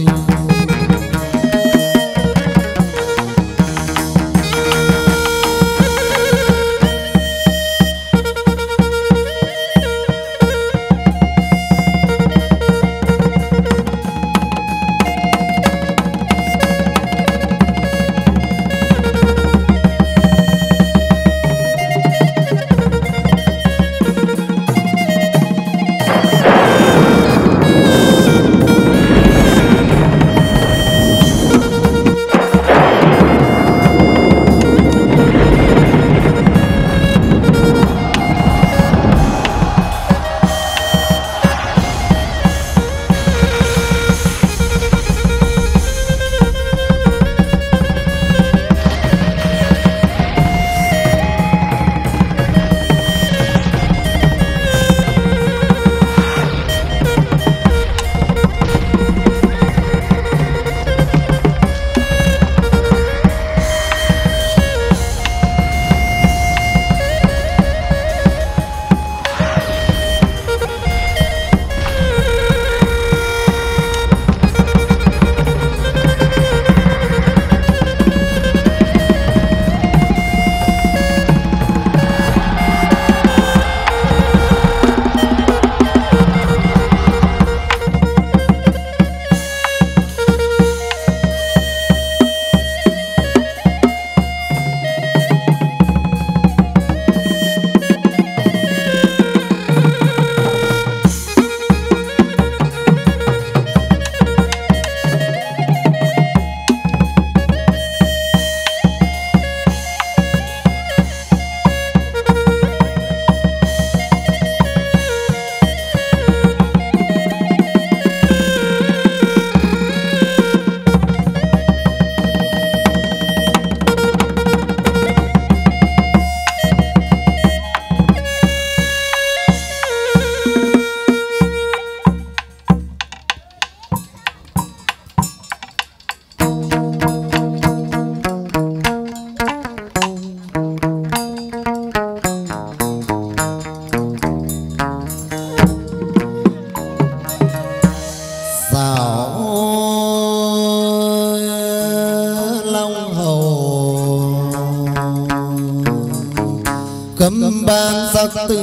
[SPEAKER 2] cấm ban sắc từ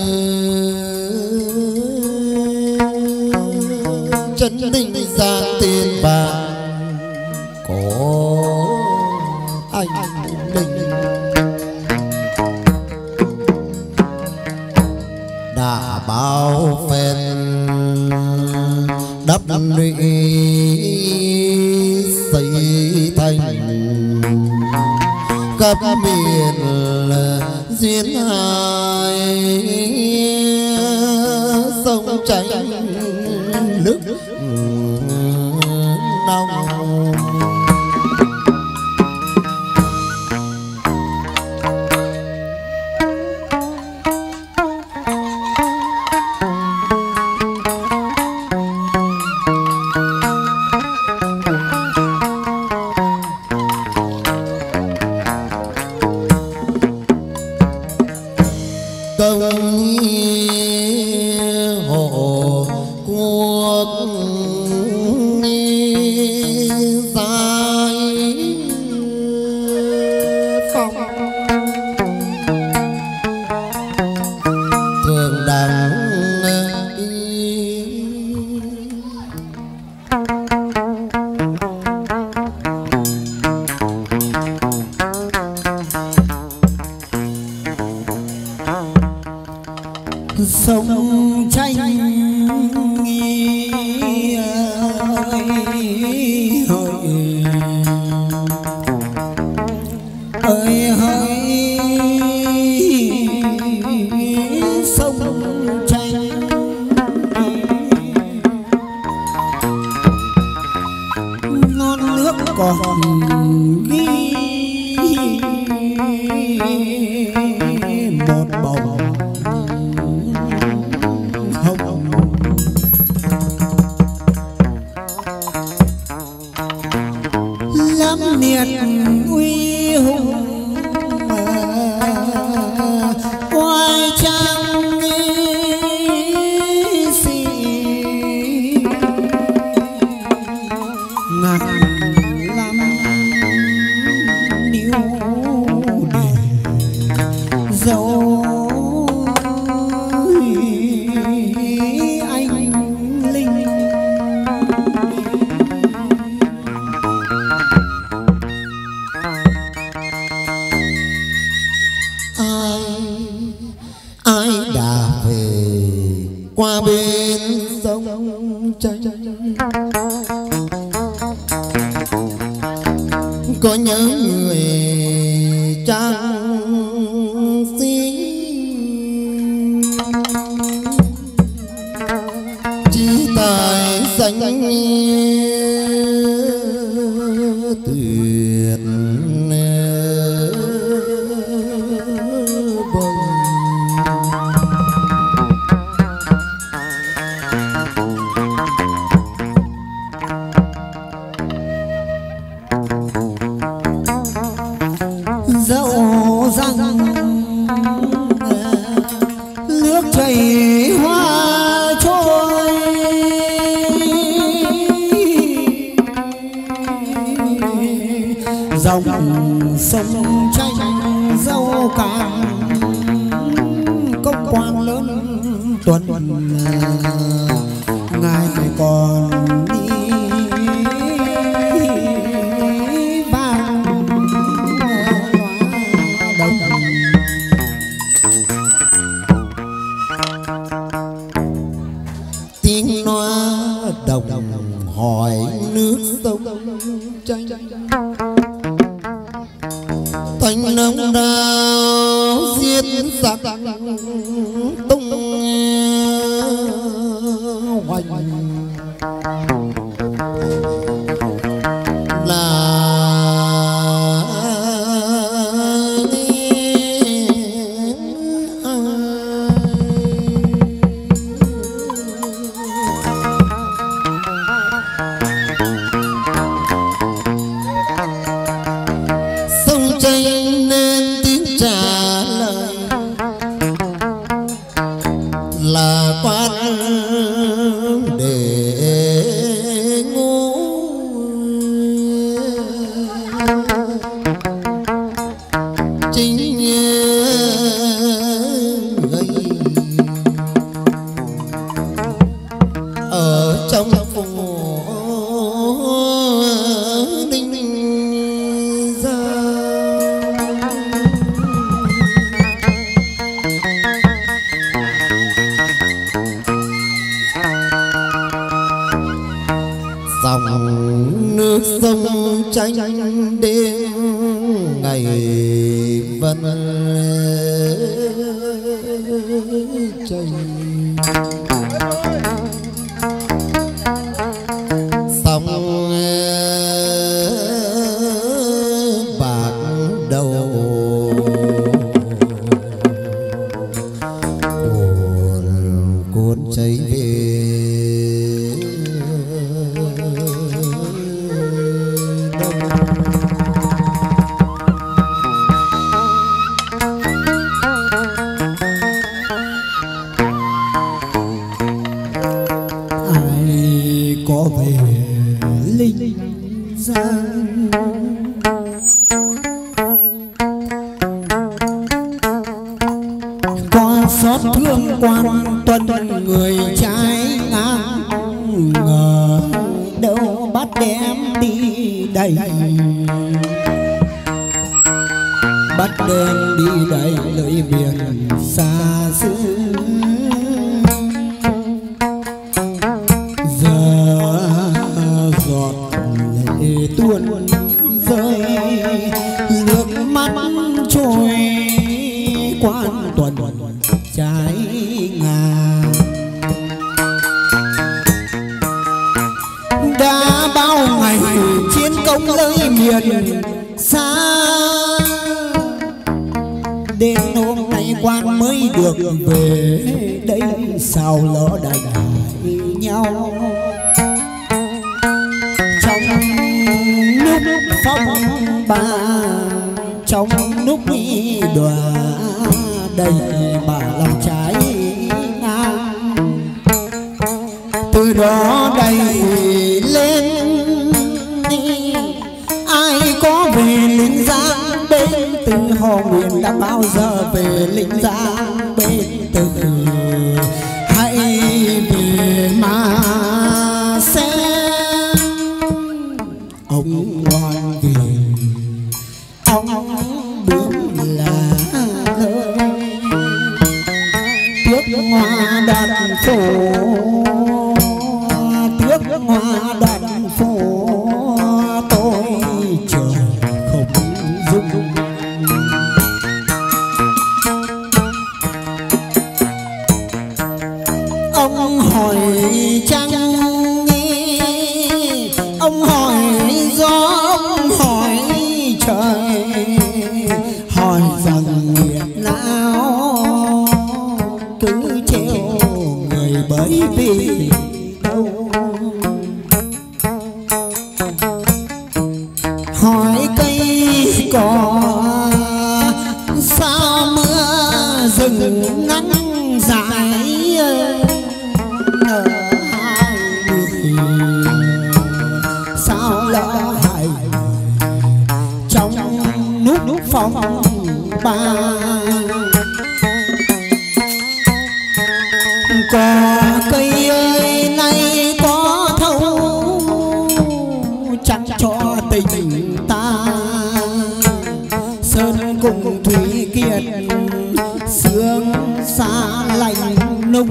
[SPEAKER 2] chân tình giang tiền vàng có anh linh đã bao phen đắp lũy xây thành cấp miền duyên hai sông chảy nước nông.
[SPEAKER 3] sông tranh ơi hỡi sông tranh còn ghi một bầu hồng lắm miệt uy hùng oai trang xì ngạc lắm níu để dấu anh linh
[SPEAKER 2] ai đã về qua bên sông tranh có nhớ người trang xinh chỉ tài danh tuyệt
[SPEAKER 3] dẫu rằng nước chảy hoa trôi dòng sông tranh dâu càng công quan lớn tuần ngài còn đi vang đồng
[SPEAKER 2] tiếng nói đồng hỏi nước sông tranh thanh nông đao giết giặc tung hoành là sông tranh nên tiếng trả lời là quan để ngô chính gây ở trong phủ đinh ra dòng nước sông tranh đêm ngày vẫn chảy sông bạc đầu cuồn cuốn chảy về
[SPEAKER 3] ai có về linh giang có xót thương quan tuần người trái ngang ngờ đâu bắt đem đi đầy bắt đem đi đầy lưỡi biển xa xứ tuôn rơi nước mắt trôi quan tuần trái ngàn đã bao ngày chiến công công nơi miền xa. Đến hôm nay quan mới được về đây, sao lỡ đành hại nhau. Trong lúc phong ba, trong lúc đọa đầy mà lòng trái ngang. Từ đó đây lên ai có về Linh Giang bên từ Hò Nguyễn đã bao giờ về Linh Giang bên từ. Hãy về mà xem ông ngoan vì ông bướm là nơi tiếc hoa đàn phố, tiếc hoa đàn phố tôi chờ không dung. Ông hỏi chăng nghe, ông hỏi gió, ông hỏi trời, hỏi rằng nguyện nào cứ treo người bởi vì đâu. Hỏi cây cỏ sao mưa rừng nắng dài nở hai người, sao lỡ hại trong nút phong ba. Cỏ cây ơi nay có thâu chẳng cho tình ta. Sơn cùng thủy kiệt sương xa lạnh nung,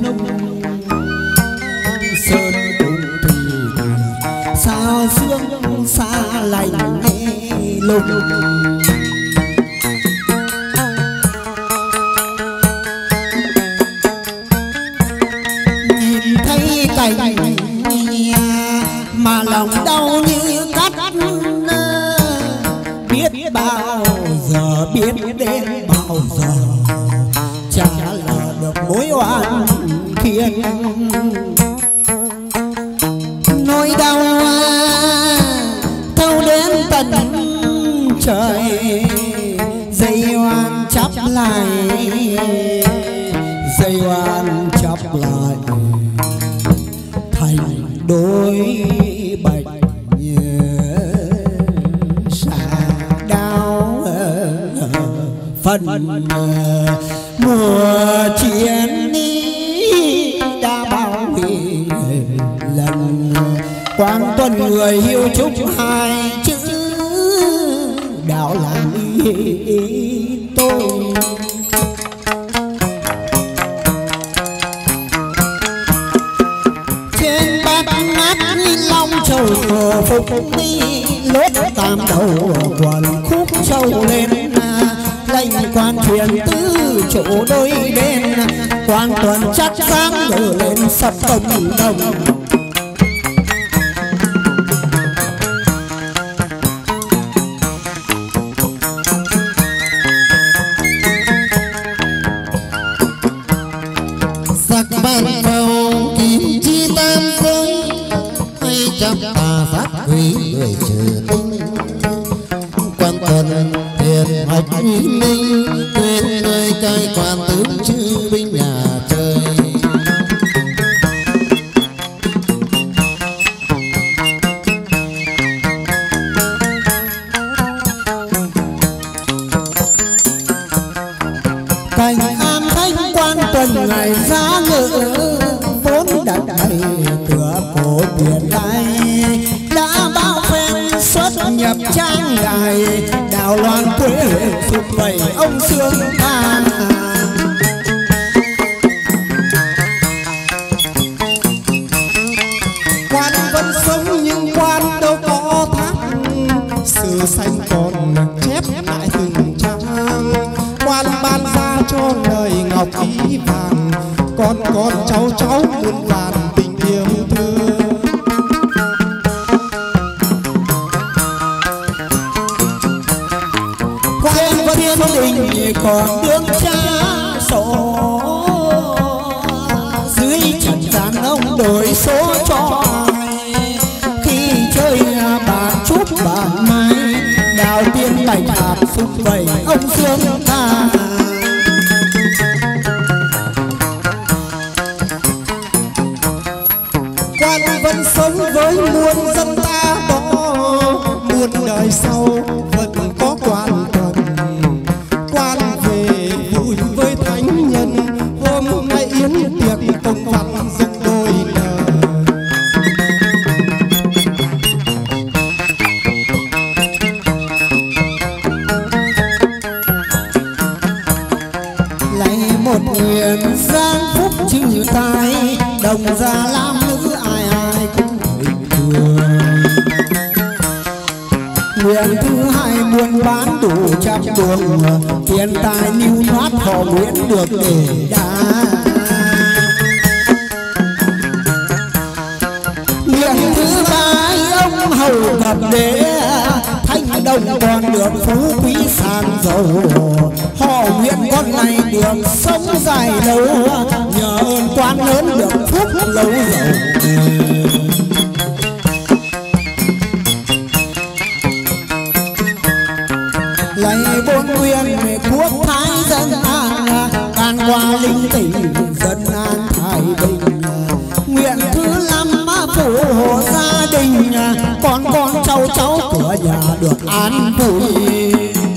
[SPEAKER 3] sơn cùng thủy sao sương xa lạnh lùng. Nhìn thấy cảnh mà lòng đau như cắt, biết bao giờ biết đến bao giờ chả lờ được mối oan khiên. Nỗi đau thâu đến tận trời, dây oan chắp lại, dây oan chắp lại thành đôi bạch phần. Mùa chiến đi đã bao lần, quang tuần người hiu chúc hai chữ đạo làm ý tôi. Trên bát ngát long châu phục đi, lốt tam đầu quần khúc châu lên. Lệnh quan truyền tứ chỗ đôi bên, quan tuần chắc sáng ngửa lên sập cộng đồng.
[SPEAKER 2] Sắc ban đầu kim chi tam giới, hay chấp tà phát quý người trừ tinh. Quan tuần thiền hạch minh, tuyên nơi cai quan tướng chư binh nhà trời.
[SPEAKER 3] Cảnh an thanh quan tuần ngày giá ngự, vốn đặt đầy cửa cổ tiền đai. Đã bao phen xuất nhập trang ngài, đào loan quê phục bảy ông xương ta. Quan vẫn sống nhưng quan đâu có thác, sử xanh còn chép lại từng trang. Quan ban ra cho lời ngọc ý vàng, con con cháu cháu muôn vàn tình yêu thương. còn đương cha sổ dưới trần gian ông đổi số cho ai khi chơi bàn chút bàn mai đào tiên bạch hạt xung vầy ông dương ta.
[SPEAKER 2] Quan vẫn sống với muôn dân ta đó, muôn đời sau vẫn có quan thần. Quan về vui với thánh nhân, hôm nay yến tiệc công văn dựng đôi lời.
[SPEAKER 3] Lấy một nguyện giang phúc trừ tai, đồng gia lam nữ ai ai cũng bình thường. Nguyện thứ hai buôn bán đủ trăm đường, tiền tài lưu thoát họ nguyện được để đa. Nguyện thứ ba ông hầu gặp đế, thanh đồng còn được phú quý sang giàu. Họ nguyện con này được sống dài lâu, nhờ ơn quan lớn được phúc lâu giàu. Lấy bốn nguyên quốc thái dân an, can qua linh tỉnh dân an thái bình. Nguyện thứ năm phù hộ gia đình, con con cháu cháu của nhà được an vui.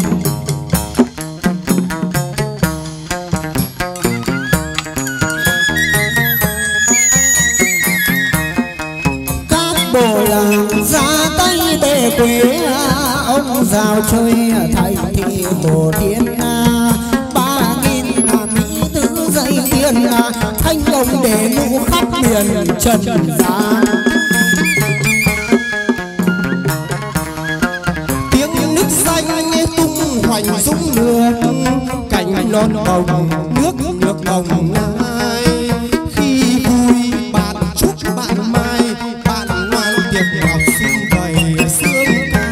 [SPEAKER 3] Các bộ làng ra tay để quê, ông rào chơi thành thị hồ thiên. Ba nghìn mỹ tứ dây tiền, thanh đồng để nụ khắp miền trần gian.
[SPEAKER 2] Tiếng nước xanh tung hoành dũng nước, cảnh non bồng nước nước bồng nai. Khi vui bạn chúc bạn mai, bạn ngoan tiệc ngọc xung vầy sương ca.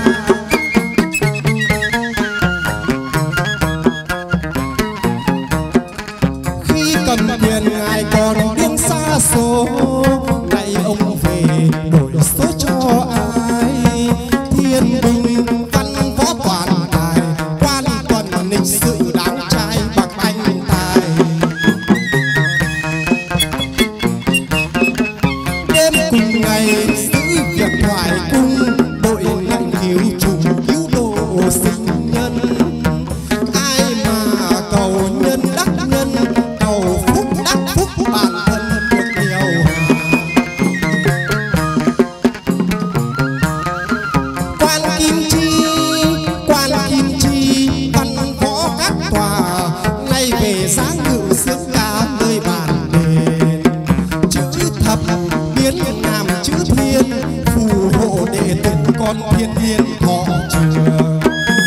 [SPEAKER 2] Khi cầm quyền ngài còn đương xa số, nay ông về đổi số cho ai. Thiên binh văn võ toàn tài, quan tuần lịch sự đáng trai bậc anh tài. Đêm cùng ngày giữ việc thoại cung, đội lệnh cứu trùng cứu độ sinh nhân. Ai mà cầu nhân đắc nhân, cầu phúc đắc phúc bản thân được điều. Quan kim chi, quan kim chi, văn võ các tòa, nay về sáng ngự sướng ca nơi bàn đền. Chữ thập biến làm chữ thiên, phù hộ đệ tử con thiên thiên thọ trường.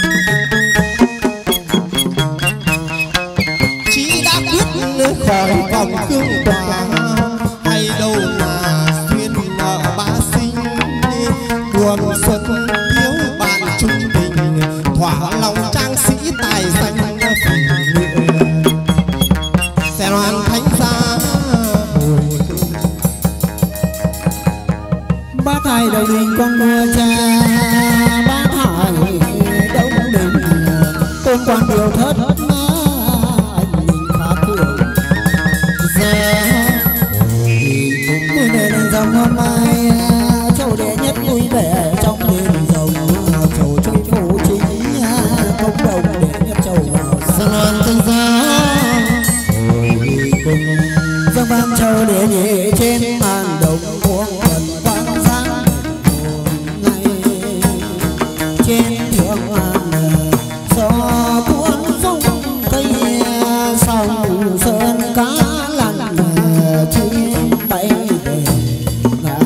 [SPEAKER 2] Chí đã quyết khỏi vòng cương tòa, hay đâu mà xuyên nợ bá sinh. Cuồng xuân thiếu bạn trung tình, thỏa lòng trang sĩ tài danh phỉ ngựa. Xe loan thánh gia hồi
[SPEAKER 3] Bác Hải đầu đình con mưa cha, bác Hải đầu đình tôn quan điều thất, anh mình khá cường. Mười này là dòng hôm nay, châu đệ nhất vui vẻ trong đền rồng. Châu chơi phổ chính, công đồng đệ nhất châu vào
[SPEAKER 2] Xe loan thánh gia
[SPEAKER 3] dân ban châu đệ nhị trên màn đồng cuồng quần quang giang. Ngày trên thượng hoàng gió cuốn phong cây, sông sơn cá lặn chim bay về ngàn.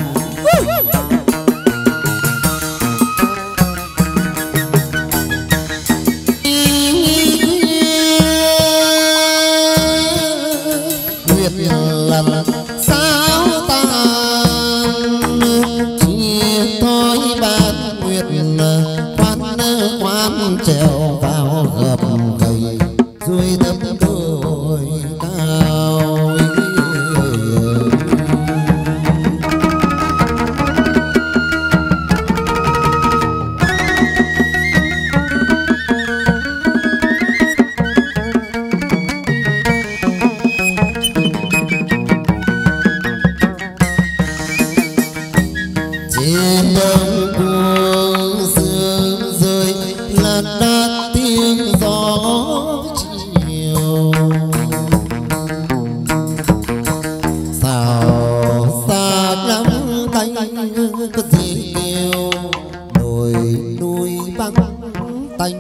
[SPEAKER 2] nguyệt làm sao tan, chỉ thôi ban nguyệt quan quan trèo vào gập gầy. Rồi đông cuồng sương rơi lạt đác tiếng gió chiều. Xào xạc lắm cánh có gì kêu đồi núi vắng tanh.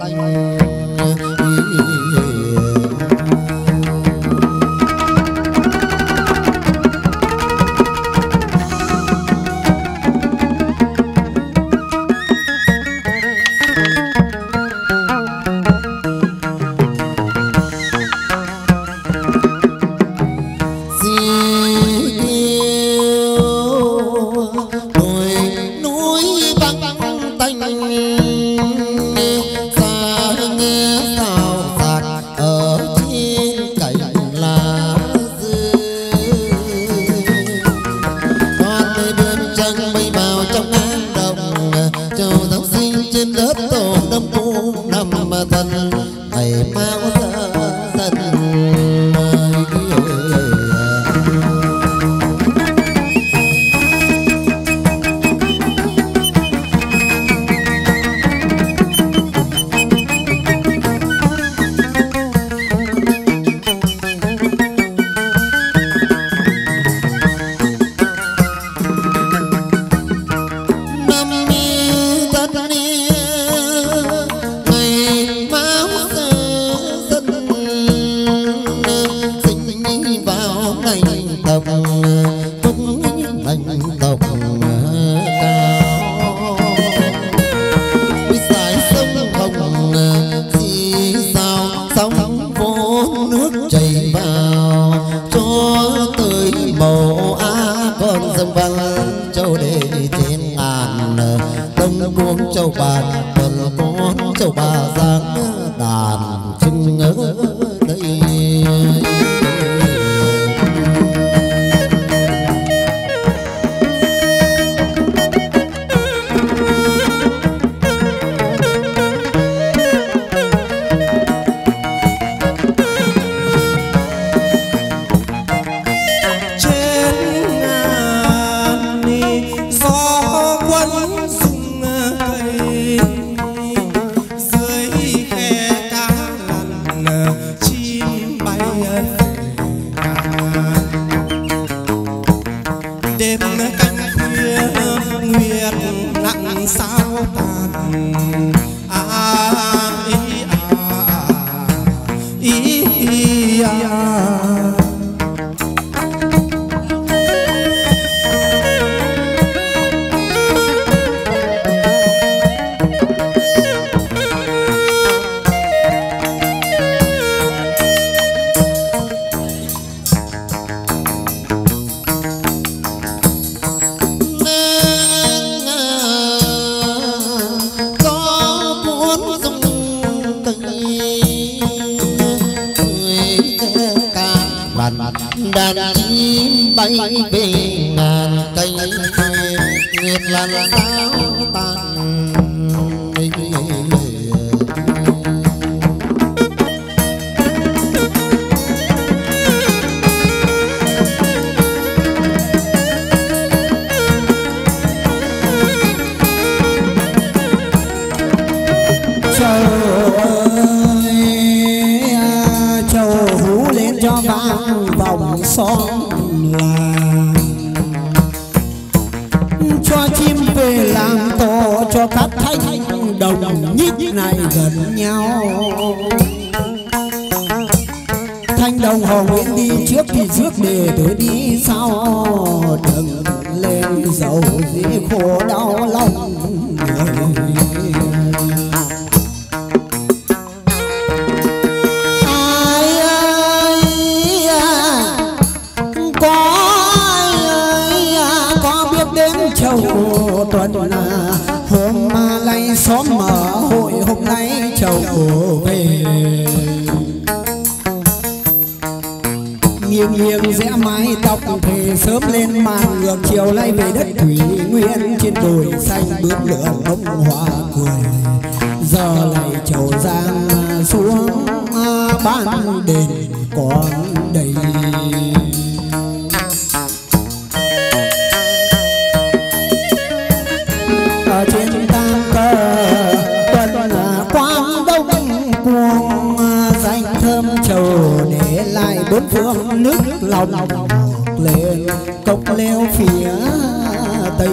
[SPEAKER 3] và trên tam cờ tuần quang đông cuồng danh thơm trầu để lại bốn phương nước lòng lên cốc leo phía tây.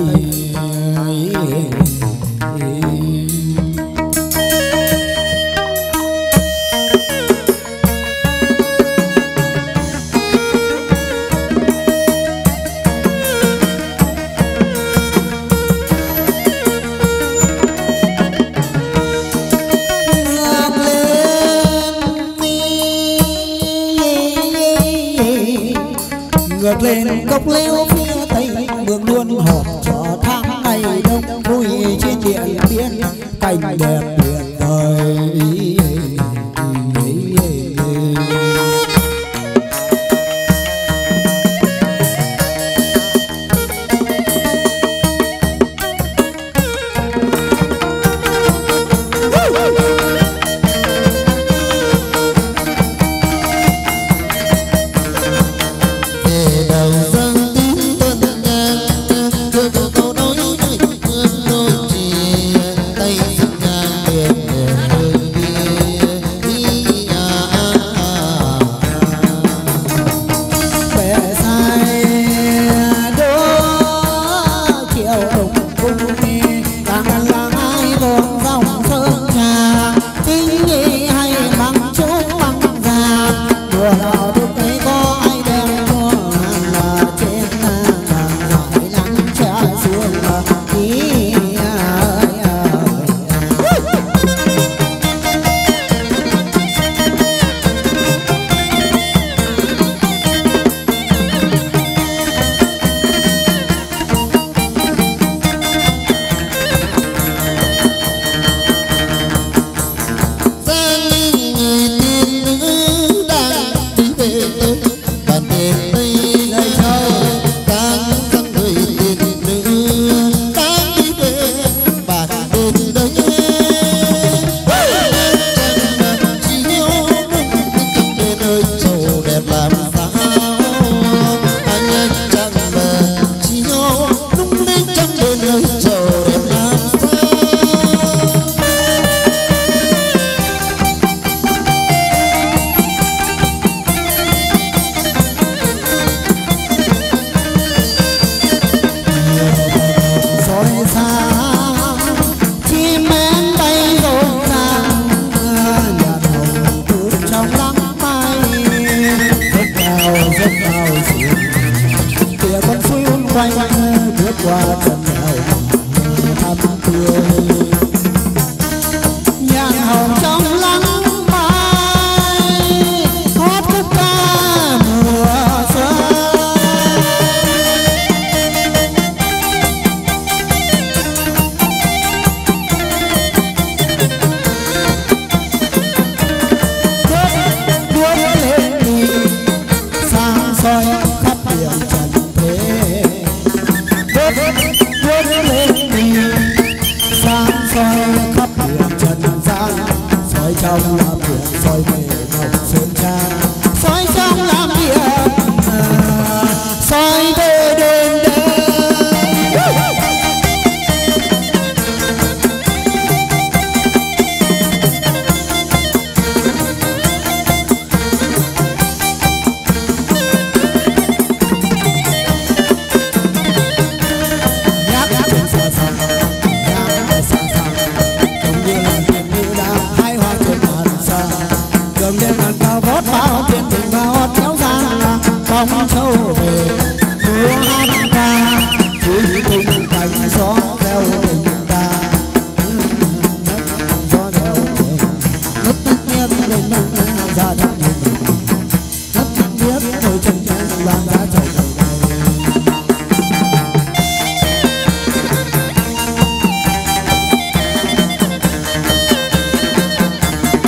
[SPEAKER 3] Ngược lên cốc leo phía tây mường luôn họp cho tháng ngày đông vui trên điện biên cảnh đẹp tuyệt vời.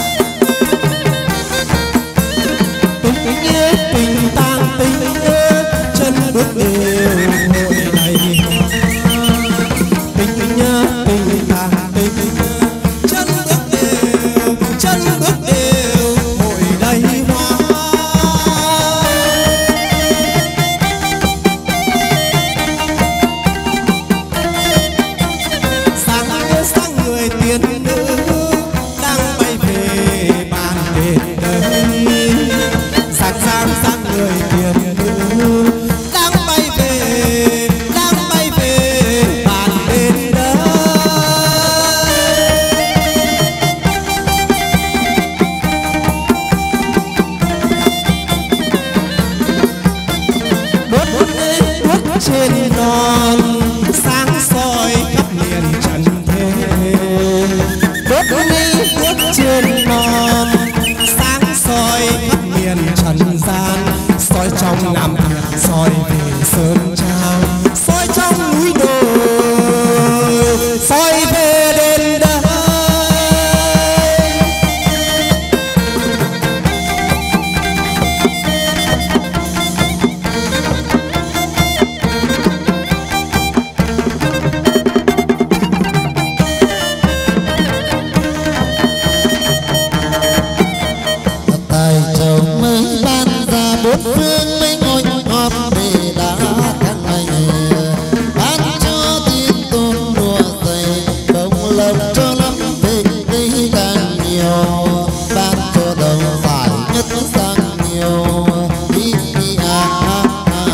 [SPEAKER 2] tình yêu tình tang tình yêu lộc cho lắm tình đi càng nhiều ban cho đầu phải nhất sang nhiều đi đi à, à, à,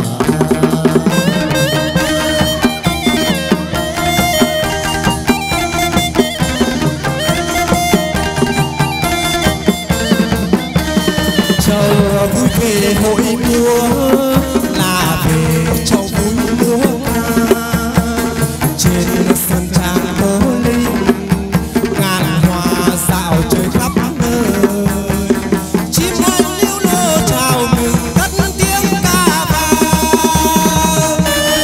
[SPEAKER 3] Châu vui về hội múa là về châu vui múa ca trên sân trang tố linh ngàn hoa dạo trời khắp nơi chim hót liễu lo chào mừng cất tiếng ca vang.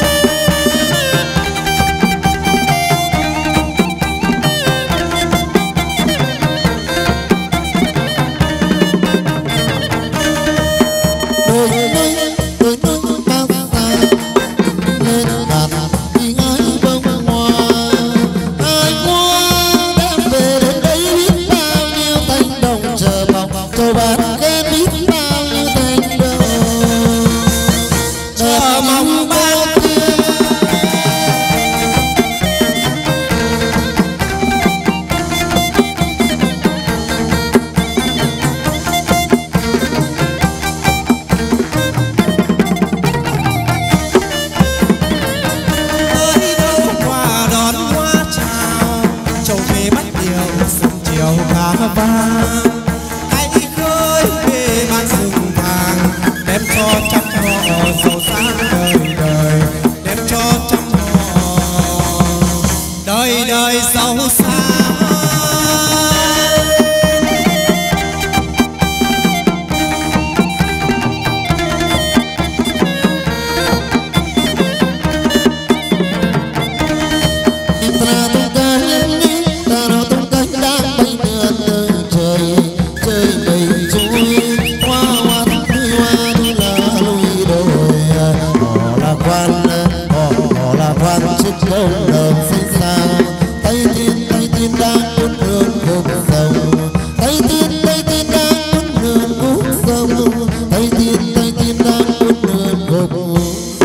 [SPEAKER 2] đôi đôi đôi đôi bao ta lên bàn đi ngái bông hoa ai hoa đem về đến đây biết bao nhiêu thanh đồng chờ mong châu bát khen biết bao nhiêu thanh đồng chờ mong bao tiếng.
[SPEAKER 3] Tới đâu qua đón hoa chào châu về bắt điều sân chiều ca vang tay khơi về ban rừng vàng đem cho trăm họ giàu sang đời đời đem cho trăm họ đời đời giàu sang.
[SPEAKER 2] Ta tung cánh đi, ta nó tung cánh đang bay lượn từ trời trời đầy trôi hoa hoa tươi hoa như là lùi đồi họ là quan họ họ là quan chức công đồng sinh xa tay tiên tay tiên đang cuốn đường cuộc sống tay tiên tay tiên đang cuốn đường cuộc sống tay tiên tay tiên đang cuốn đường cuộc sống.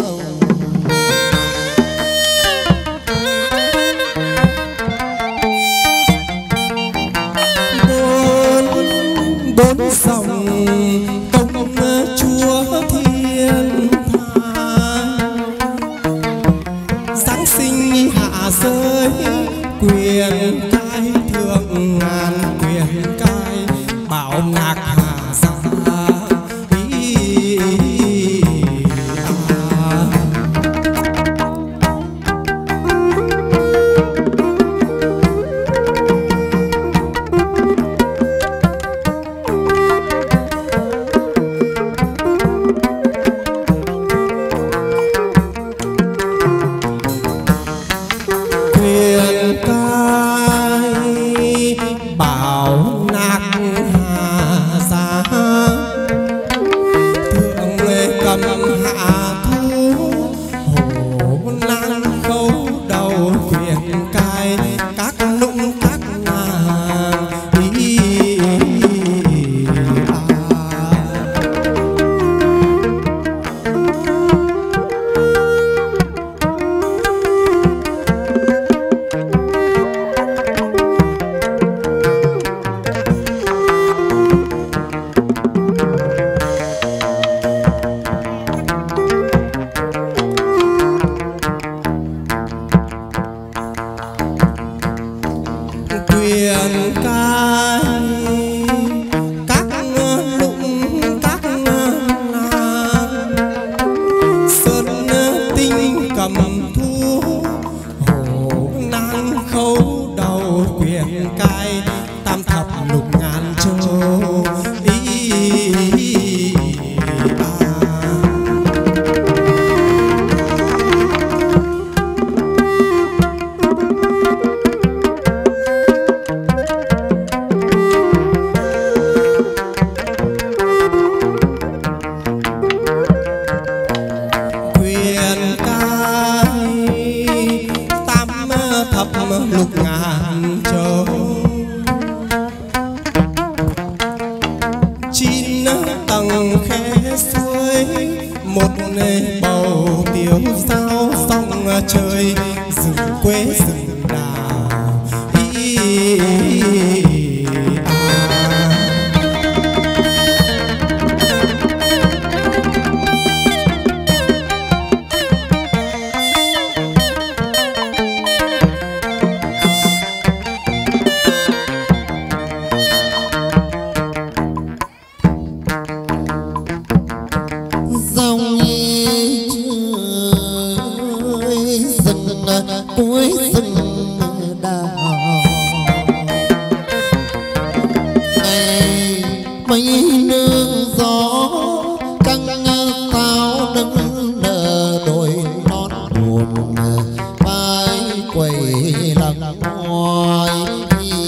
[SPEAKER 3] bốn bốn dòng công chúa thiên thang giáng sinh hạ giới quyền cai thượng ngàn quyền cai bảo ngạc hạ gia ý à. Quyền cai bảo nạc hà gia thượng cầm hạ thu hổ năng khấu đầu quyền cai các nũng các nàng ý à. Quyền cai các lũng các nàng sơn tinh cầm thu hổ năng khấu đầu quyền cai tam thập lục ngàn châu ý à. Quyền cai tam thập lục ngàn châu chín tầng khe suối một bầu tiêu sao sông trời rừng quê rừng đào
[SPEAKER 2] cuối rừng đào ngày mấy nương gió căng sao nâng nở đôi non buồn vai quẩy lặng ngoài